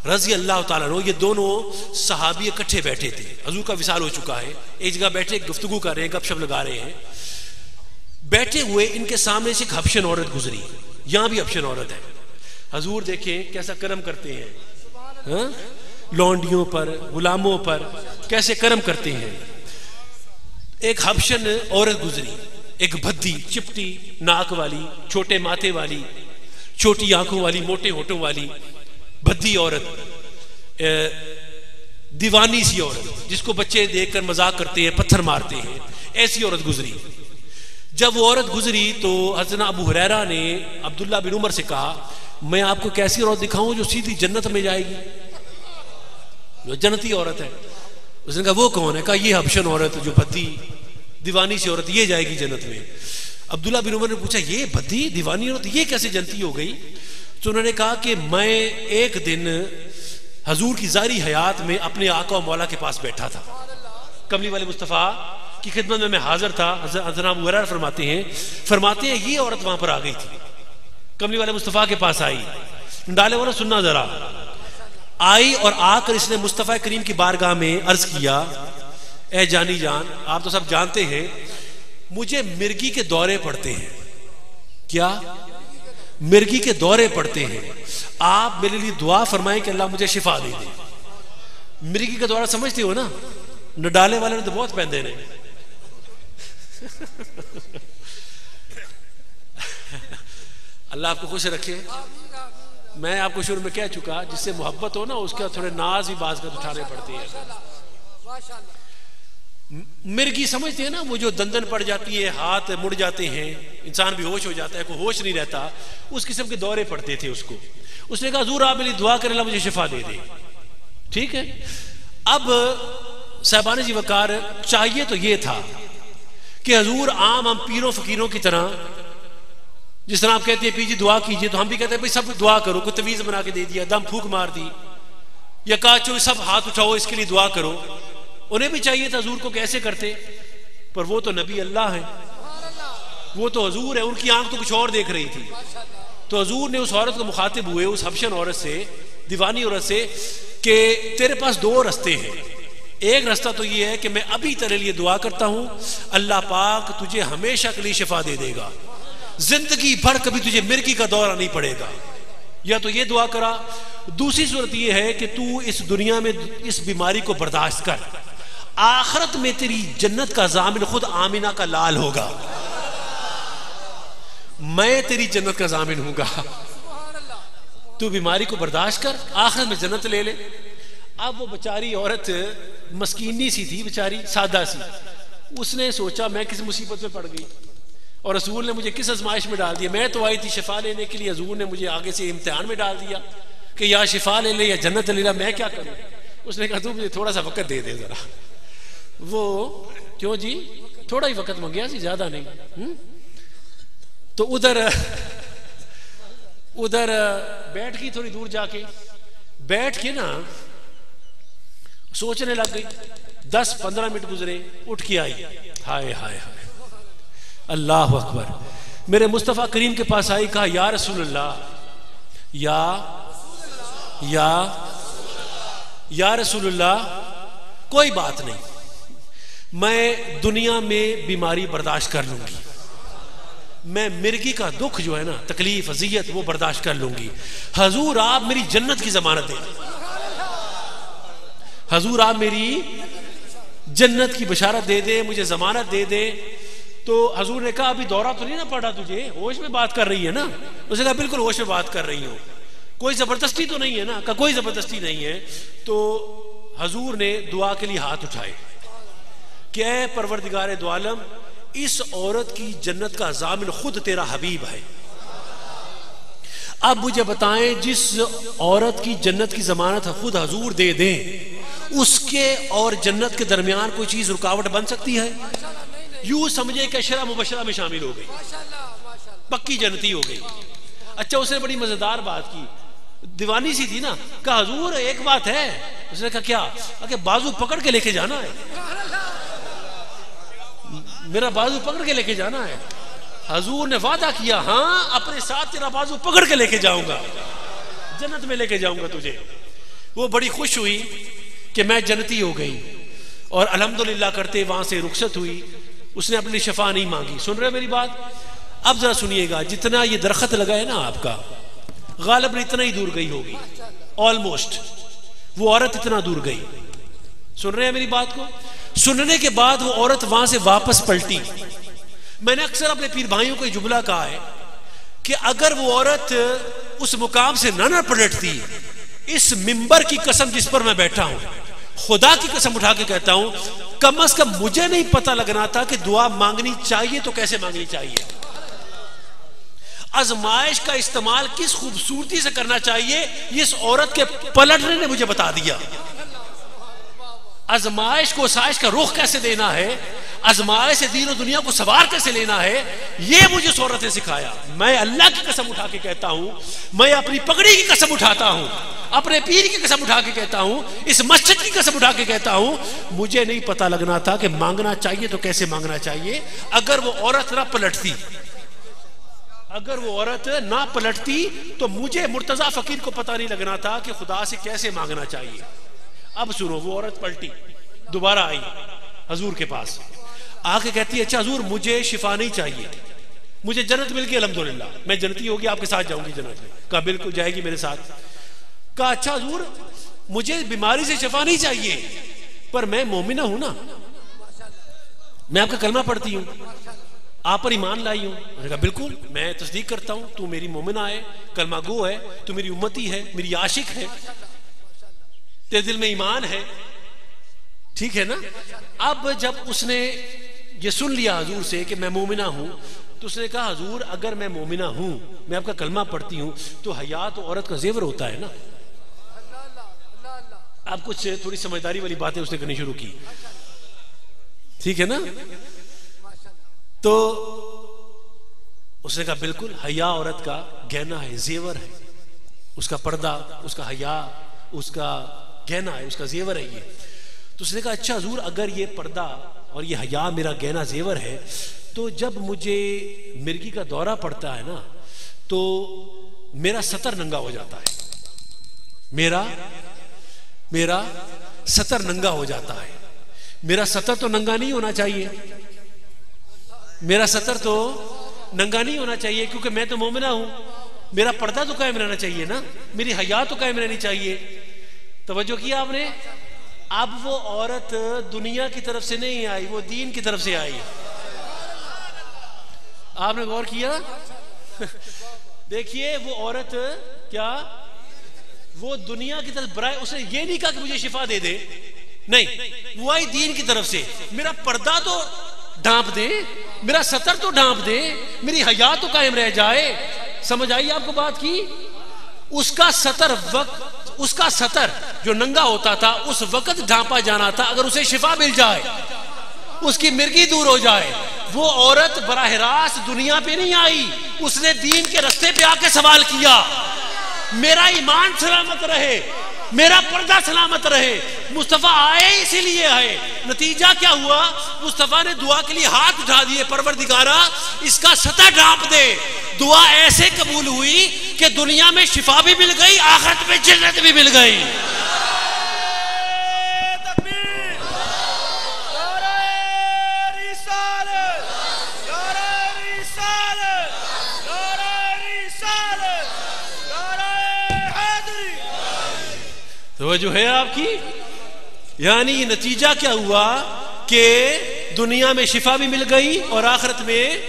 Speaker 1: رضی اللہ تعالیٰ عنہ، یہ دونوں صحابی اکٹھے بیٹھے تھے، حضور کا وصال ہو چکا ہے، ایک جگہ بیٹھے گفتگو کر رہے ہیں، گپ شپ لگا رہے ہیں، بیٹھے ہوئے ان کے سامنے سے ایک حبشن عورت گزری، یہاں بھی حبشن عورت ہے، حضور دیکھیں کیسا کرم کرتے ہیں، لونڈیوں پر، غلاموں پر کیسے کرم کرتے ہیں۔ ایک حبشن عورت گزری، ایک بھدی چپٹی ناک والی، چھوٹے ماتھے والی، چھوٹی آنکھوں والی، موٹے ہونٹوں والی بھدی عورت، دیوانی سی عورت جس کو بچے دیکھ کر مذاق کرتے ہیں، پتھر مارتے ہیں، ایسی عورت گزری۔ جب وہ عورت گزری تو حضرت ابو ہریرہ نے عبداللہ بن عمر سے کہا میں آپ کو کیسی عورت دکھاؤں جو سیدھی جنت میں جائے گی، جو جنتی عورت ہے؟ اس نے کہا وہ کون ہے؟ کہا یہ حبشن عورت جو بھدی دیوانی سی عورت، یہ جائے گی جنت میں۔ عبداللہ بن عمر نے پوچھا یہ بھدی دیوانی عورت یہ کیسے جنتی ہو گئی؟ تو انہوں نے کہا کہ میں ایک دن حضور کی ظاہری حیات میں اپنے آقا و مولا کے پاس بیٹھا تھا، کملی والے مصطفیٰ کی خدمت میں حاضر تھا۔ حضرت ابو ہریرہ فرماتے ہیں یہ عورت وہاں پر آ گئی تھی، کملی والے مصطفیٰ کے پاس آئی، ڈالے والا سننا ذرا، آئی اور آ کر اس نے مصطفیٰ کریم کی بارگاہ میں عرض کیا اے جانی جان، آپ تو سب جانتے ہیں مجھے مرگی کے دورے پڑتے ہیں۔ کیا؟ مرگی کے دورے پڑتے ہیں، آپ میرے لیے دعا فرمائیں کہ اللہ مجھے شفا دے دے۔ مرگی کا دورہ سمجھتے ہو نا؟ نڈالے والے نے تو بہت پہندے نے۔ اللہ آپ کو خوش رکھے۔ میں آپ کو شروع میں کہہ چکا جس سے محبت ہو نا اس کے تھوڑے ناز بھی باز کر اٹھانے پڑتے ہیں۔ مرگی سمجھتے ہیں نا وہ جو دندن پڑ جاتی ہے، ہاتھ مڑ جاتے ہیں، انسان بھی ہوش ہو جاتا ہے، کوئی ہوش نہیں رہتا، اس قسم کے دورے پڑتے تھے اس کو۔ اس نے کہا حضور آپ میری دعا کریں اللہ مجھے شفا دے دے۔ ٹھیک ہے، اب صاحبان جی وقار چاہیے تو یہ تھا کہ حضور عام ہم پیروں فقیروں کی طرح جس طرح آپ کہتے ہیں پی جی دعا کیجئے تو ہم بھی کہتے ہیں بھائی سب دعا کرو، کوئی تویز بنا کے دے دیا، دم پھونک مار دی، یا کہا چلو سب ہاتھ اٹھاؤ اس کے لیے دعا کرو۔ انہیں بھی چاہیے تھا حضور کو کیسے کرتے، پر وہ تو نبی اللہ ہے، وہ تو حضور ہے، ان کی آنکھ تو کچھ اور دیکھ رہی تھی۔ تو حضور نے اس عورت کو مخاطب ہوئے، اس حبشن عورت سے، دیوانی عورت سے، کہ تیرے پاس دو رستے ہیں، ایک رستہ تو یہ ہے کہ میں ابھی تیرے لیے دعا کرتا ہوں، اللہ پاک تجھے ہمیشہ کے لیے شفا دے دے گا، زندگی بھر کبھی تجھے مرگی کا دورہ نہیں پڑے گا، یا تو یہ دعا کرا۔ دوسری صورت یہ ہے کہ تو اس دنیا میں اس بیماری کو برداشت کر، آخرت میں تیری جنت کا ضامن خود آمینہ کا لال ہوگا، میں تیری جنت کا ضامن ہوں گا، تو بیماری کو برداشت کر، آخرت میں جنت لے لے۔ اب وہ بیچاری عورت مسکینی سی تھی، بیچاری سادہ سی، اس نے سوچا میں کس مصیبت میں پڑ گئی اور رسول نے مجھے کس آزمائش میں ڈال دیا، میں تو آئی تھی شفا لینے کے لیے، حضور نے مجھے آگے سے امتحان میں ڈال دیا کہ یا شفا لے لے یا جنت لے لے، میں کیا کروں؟ اس نے کہا تو مجھے تھوڑا سا وقت دے دے ذرا۔ وہ کیوں جی؟ تھوڑا ہی وقت مانگیا سی، زیادہ نہیں۔ تو ادھر بیٹھ گئی، تھوڑی دور جا کے بیٹھ کے نا سوچنے لگ گئی۔ 10-15 منٹ گزرے، اٹھ کے آئی، ہائے ہائے ہائے اللہ اکبر، میرے مصطفیٰ کریم کے پاس آئی، کہا یا رسول اللہ، یا رسول اللہ، کوئی بات نہیں، میں دنیا میں بیماری برداشت کر لوں گی، میں مرگی کا دکھ جو ہے نا، تکلیف اذیت وہ برداشت کر لوں گی، حضور آپ میری جنت کی ضمانت دیں، حضور آپ میری جنت کی بشارت دے دے، مجھے ضمانت دے دے۔ تو حضور نے کہا ابھی دورہ تو نہیں نا پڑا تجھے، ہوش میں بات کر رہی ہے نا؟ اس نے کہا بالکل ہوش میں بات کر رہی ہوں، کوئی زبردستی تو نہیں ہے نا؟ کہا کوئی زبردستی نہیں ہے۔ تو حضور نے دعا کے لیے ہاتھ اٹھائے کہ اے پروردگار دو عالم، اس عورت کی جنت کا ضامن خود تیرا حبیب ہے، اب مجھے بتائیں جس عورت کی جنت کی ضمانت خود حضور دے دیں، اس کے اور جنت کے درمیان کوئی چیز رکاوٹ بن سکتی ہے؟ یوں سمجھے کہ عشرہ مبشرہ میں شامل ہو گئی، پکی جنتی ہو گئی۔ اچھا اس نے بڑی مزیدار بات کی، دیوانی سی تھی نا، کہا حضور ایک بات ہے۔ اس نے کہا کیا؟ کہ بازو پکڑ کے لے کے جانا ہے، میرا بازو پکڑ کے لے کے جانا ہے۔ حضور نے وعدہ کیا، ہاں اپنے ساتھ تیرا بازو پکڑ کے لے کے جاؤں گا، جنت میں لے کے جاؤں گا تجھے۔ وہ بڑی خوش ہوئی کہ میں جنتی ہو گئی اور الحمدللہ کرتے وہاں سے رخصت ہوئی. اس نے اپنی شفا نہیں مانگی. سن رہے میری بات؟ اب ذرا سنیے گا, جتنا یہ درخت لگا ہے نا آپ کا, غالباً اتنا ہی دور گئی ہوگی, آلموسٹ. وہ عورت اتنا دور گئی. سن رہے ہیں میری بات کو؟ سننے کے بعد وہ عورت وہاں سے واپس پلٹی. میں نے اکثر اپنے پیر بھائیوں کو یہ جملہ کہا ہے کہ اگر وہ عورت اس مقام سے نہ پلٹتی, اس منبر کی قسم جس پر میں بیٹھا ہوں, خدا کی قسم اٹھا کے کہتا ہوں, کم از کم مجھے نہیں پتا لگنا تھا کہ دعا مانگنی چاہیے تو کیسے مانگنی چاہیے, آزمائش کا استعمال کس خوبصورتی سے کرنا چاہیے, یہ اس عورت کے پلٹنے نے مجھے بتا دیا. آزمائش کو سائش کا رخ کیسے دینا ہے, آزمائش سے دین و دنیا کو سوار کیسے لینا ہے, یہ مجھے اس عورت نے سکھایا. میں اللہ کی قسم اٹھا کے کہتا ہوں, میں اپنی پگڑی کی قسم اٹھاتا ہوں, اپنے پیر کی قسم اٹھا کے کہتا ہوں, اس مسجد کی قسم اٹھا کے کہتا ہوں, مجھے نہیں پتا لگنا تھا کہ مانگنا چاہیے تو کیسے مانگنا چاہیے. اگر وہ عورت نہ پلٹتی, اگر وہ عورت نہ پلٹتی تو مجھے مرتضی فقیر کو پتہ نہیں لگنا تھا کہ خدا سے کیسے مانگنا چاہیے. اب سنو, وہ عورت پلٹی, دوبارہ آئی حضور کے پاس, آ کے کہتی ہے اچھا حضور مجھے شفا نہیں چاہیے, مجھے جنت مل گئی الحمدللہ, میں جنتی ہوگی, آپ کے ساتھ جاؤں گی جنت میں. کہا بالکل جائے گی میرے ساتھ. کہا اچھا حضور مجھے بیماری سے شفا نہیں چاہیے, پر میں مومنہ ہوں نا, میں آپ کا کلمہ پڑھتی ہوں, آپ پر ایمان لائی ہوں. میں نے کہا بالکل میں تصدیق کرتا ہوں, تو میری مومنہ ہے, کلمہ گو ہے, تو میری امتی ہے, میری عاشق ہے, تیرے دل میں ایمان ہے, ٹھیک ہے نا. اب جب اس نے یہ سن لیا حضور سے کہ میں مومنہ ہوں, تو اس نے کہا حضور اگر میں مومنہ ہوں, میں آپ کا کلمہ پڑھتی ہوں, تو حیا تو عورت کا زیور ہوتا ہے نا. اب کچھ تھوڑی سمجھداری والی باتیں اس نے کرنی شروع کی, ٹھیک ہے نا. تو اس نے کہا بالکل حیا عورت کا گہنا ہے, زیور ہے, اس کا پردہ, اس کا حیا اس کا گہنا ہے, اس کا زیور ہے یہ. تو اس نے کہا اچھا حضور اگر یہ پردہ اور یہ حیا میرا گہنا زیور ہے, تو جب مجھے مرگی کا دورہ پڑتا ہے نا, تو میرا سطر ننگا ہو جاتا ہے, میرا سطر ننگا ہو جاتا ہے. میرا سطر تو ننگا نہیں ہونا چاہیے, میرا سطر تو ننگا نہیں ہونا چاہیے, کیونکہ میں تو مومنہ ہوں, میرا پردہ تو قائم رہنا چاہیے نا, میری حیا تو قائم رہنی چاہیے. توجہ کیا آپ نے؟ اب وہ عورت دنیا کی طرف سے نہیں آئی, وہ دین کی طرف سے آئی. آپ نے غور کیا؟ دیکھیے وہ عورت کیا, وہ دنیا کی طرف برائے, اس نے یہ نہیں کہا کہ مجھے شفا دے دے, نہیں, وہ آئی دین کی طرف سے. میرا پردہ تو ڈھانپ دے, میرا سطر تو ڈھانپ دے, میری حیا تو قائم رہ جائے. سمجھ آئی آپ کو بات کی؟ اس کا سطر جو ننگا ہوتا تھا اس وقت ڈھانپا جانا تھا, اگر اسے شفا مل جائے, اس کی مرگی دور ہو جائے. وہ عورت براہ راست دنیا پہ نہیں آئی, اس نے دین کے رستے پہ آ کے سوال کیا, میرا ایمان سلامت رہے, میرا پردہ سلامت رہے. مصطفیٰ آئے اسی لیے آئے. نتیجہ کیا ہوا؟ مصطفیٰ نے دعا کے لیے ہاتھ اٹھا دیے, پروردگارا اس کا سطح ڈھانپ دے. دعا ایسے قبول ہوئی کہ دنیا میں شفا بھی مل گئی, آخرت میں جنت بھی مل گئی. توجہ ہے آپ کی؟ یعنی نتیجہ کیا ہوا کہ دنیا میں شفا بھی مل گئی اور آخرت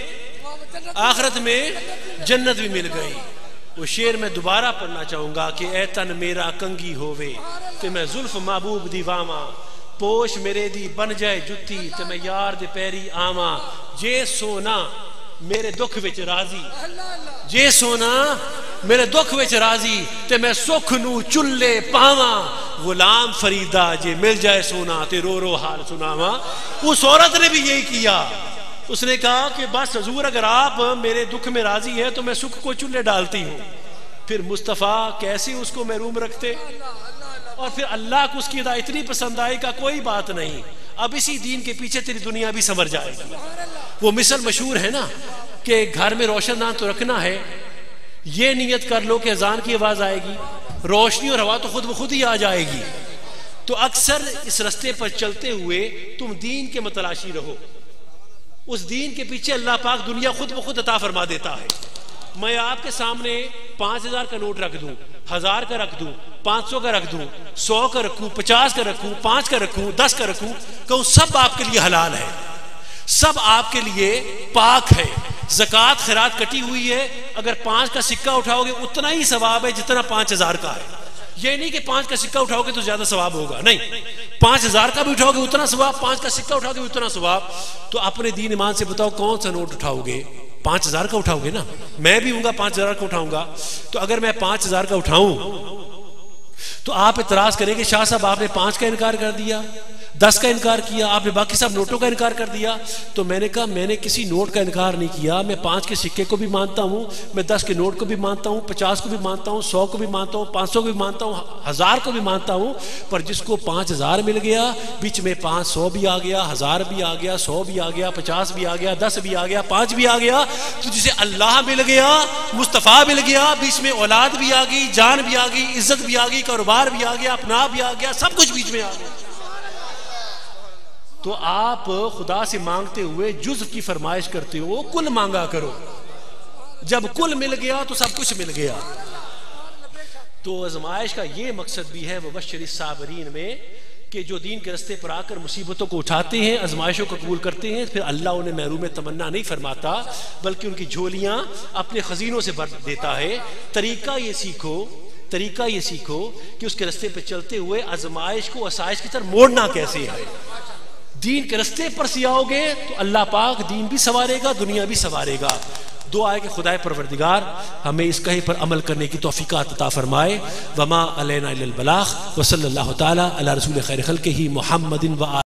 Speaker 1: میں جنت بھی مل گئی. وہ شعر میں دوبارہ پڑھنا چاہوں گا کہ اے تن میرا کنگی ہووے تے میں زلف محبوب دی واواں, پوش میرے دی بن جائے جتی تے میں یار دے پیری آواں. جے سونا میرے دکھ وچ راضی, جے سونا میرے دکھ وچ راضی تے میں سکھ نو چلے پاواں. غلام فریدہ جے مل جائے سونا تے رو رو حال سناواں. اس عورت نے بھی یہی کیا, اس نے کہا کہ بس حضور اگر آپ میرے دکھ میں راضی ہیں تو میں سکھ کو چلے ڈالتی ہوں. پھر مصطفیٰ کیسے اس کو محروم رکھتے, اور پھر اللہ کو اس کی ادا اتنی پسند آئی کا کوئی بات نہیں, اب اسی دین کے پیچھے تیری دنیا بھی سنور جائے گی. وہ مثل مشہور ہے نا کہ گھر میں روشن دان تو رکھنا ہے, یہ نیت کر لو کہ اذان کی آواز آئے گی، روشنی اور ہوا تو خود بخود ہی آ جائے گی. تو اکثر اس رستے پر چلتے ہوئے تم دین کے متلاشی رہو. اس دین کے پیچھے اللہ پاک دنیا خود بخود عطا فرما دیتا ہے. میں آپ کے سامنے 5000 کا نوٹ رکھ دوں، 1000 کا رکھ دوں، 500 کا رکھ دوں، 100 کا رکھوں، 50 کا رکھوں، 5 کا رکھوں، 10 کا رکھوں، کہوں سب آپ کے لیے حلال ہے، سب آپ کے لیے پاک ہے. زکوٰۃ خیرات کٹی ہوئی ہے، اگر 5 کا سکہ اٹھاؤ گے اتنا ہی ثواب ہے جتنا 5000 کا ہے. یہ نہیں کہ 5 کا سکہ اٹھاؤ گے تو زیادہ ثواب ہوگا، نہیں، 5000 کا بھی اٹھاؤ گے اتنا ثواب، 5 کا سکہ اٹھاؤ گے اتنا ثواب. تو اپنے دین ایمان سے بتاؤ کون سا نوٹ اٹھاؤ گے؟ 5000 کا اٹھاؤ گے نا. میں بھی ہوں گا 5000 کا اٹھاؤں گا. تو اگر میں 5000 کا اٹھاؤں تو آپ اعتراض کریں کہ شاہ صاحب آپ نے 5 کا انکار کر دیا، 10 کا انکار کیا، آپ نے باقی سب نوٹوں کا انکار کر دیا. تو میں نے کہا میں نے کسی نوٹ کا انکار نہیں کیا. میں 5 کے سکے کو بھی مانتا ہوں، میں 10 کے نوٹ کو بھی مانتا ہوں، 50 کو بھی مانتا ہوں، 100 کو بھی مانتا ہوں، 500 کو بھی مانتا ہوں، 1000 کو بھی مانتا ہوں. پر جس کو 5000 مل گیا، بیچ میں 500 بھی آ گیا، 1000 بھی آ گیا، 100 بھی آ گیا، 50 بھی آ گیا، 10 بھی آ گیا، 5 بھی آ گیا، تو جسے اللہ مل گیا، مصطفیٰ مل گیا، بیچ میں اولاد بھی آ گئی، جان بھی آ گئی، عزت بھی آ گئی، کاروبار بھی آ گیا، اپنا بھی آ گیا، سب کچھ بیچ میں آ گیا. تو آپ خدا سے مانگتے ہوئے جزو کی فرمائش کرتے ہو، کل مانگا کرو. جب کل مل گیا تو سب کچھ مل گیا. تو آزمائش کا یہ مقصد بھی ہے وبشر الصابرین میں کہ جو دین کے رستے پر آ کر مصیبتوں کو اٹھاتے ہیں، آزمائشوں کو قبول کرتے ہیں، پھر اللہ انہیں محروم تمنا نہیں فرماتا بلکہ ان کی جھولیاں اپنے خزینوں سے بھر دیتا ہے. طریقہ یہ سیکھو کہ اس کے رستے پہ چلتے ہوئے آزمائش کو آسائش کی طرف موڑنا کیسے ہے. دین کے رستے پر سے آؤ گے تو اللہ پاک دین بھی سنوارے گا، دنیا بھی سنوارے گا. دعا ہے کہ خدائے پروردگار ہمیں اس کہے پر عمل کرنے کی توفیق عطا فرمائے. وما علینا الا البلاغ وصلی اللہ تعالی علی رسول خیر خلقہ محمد و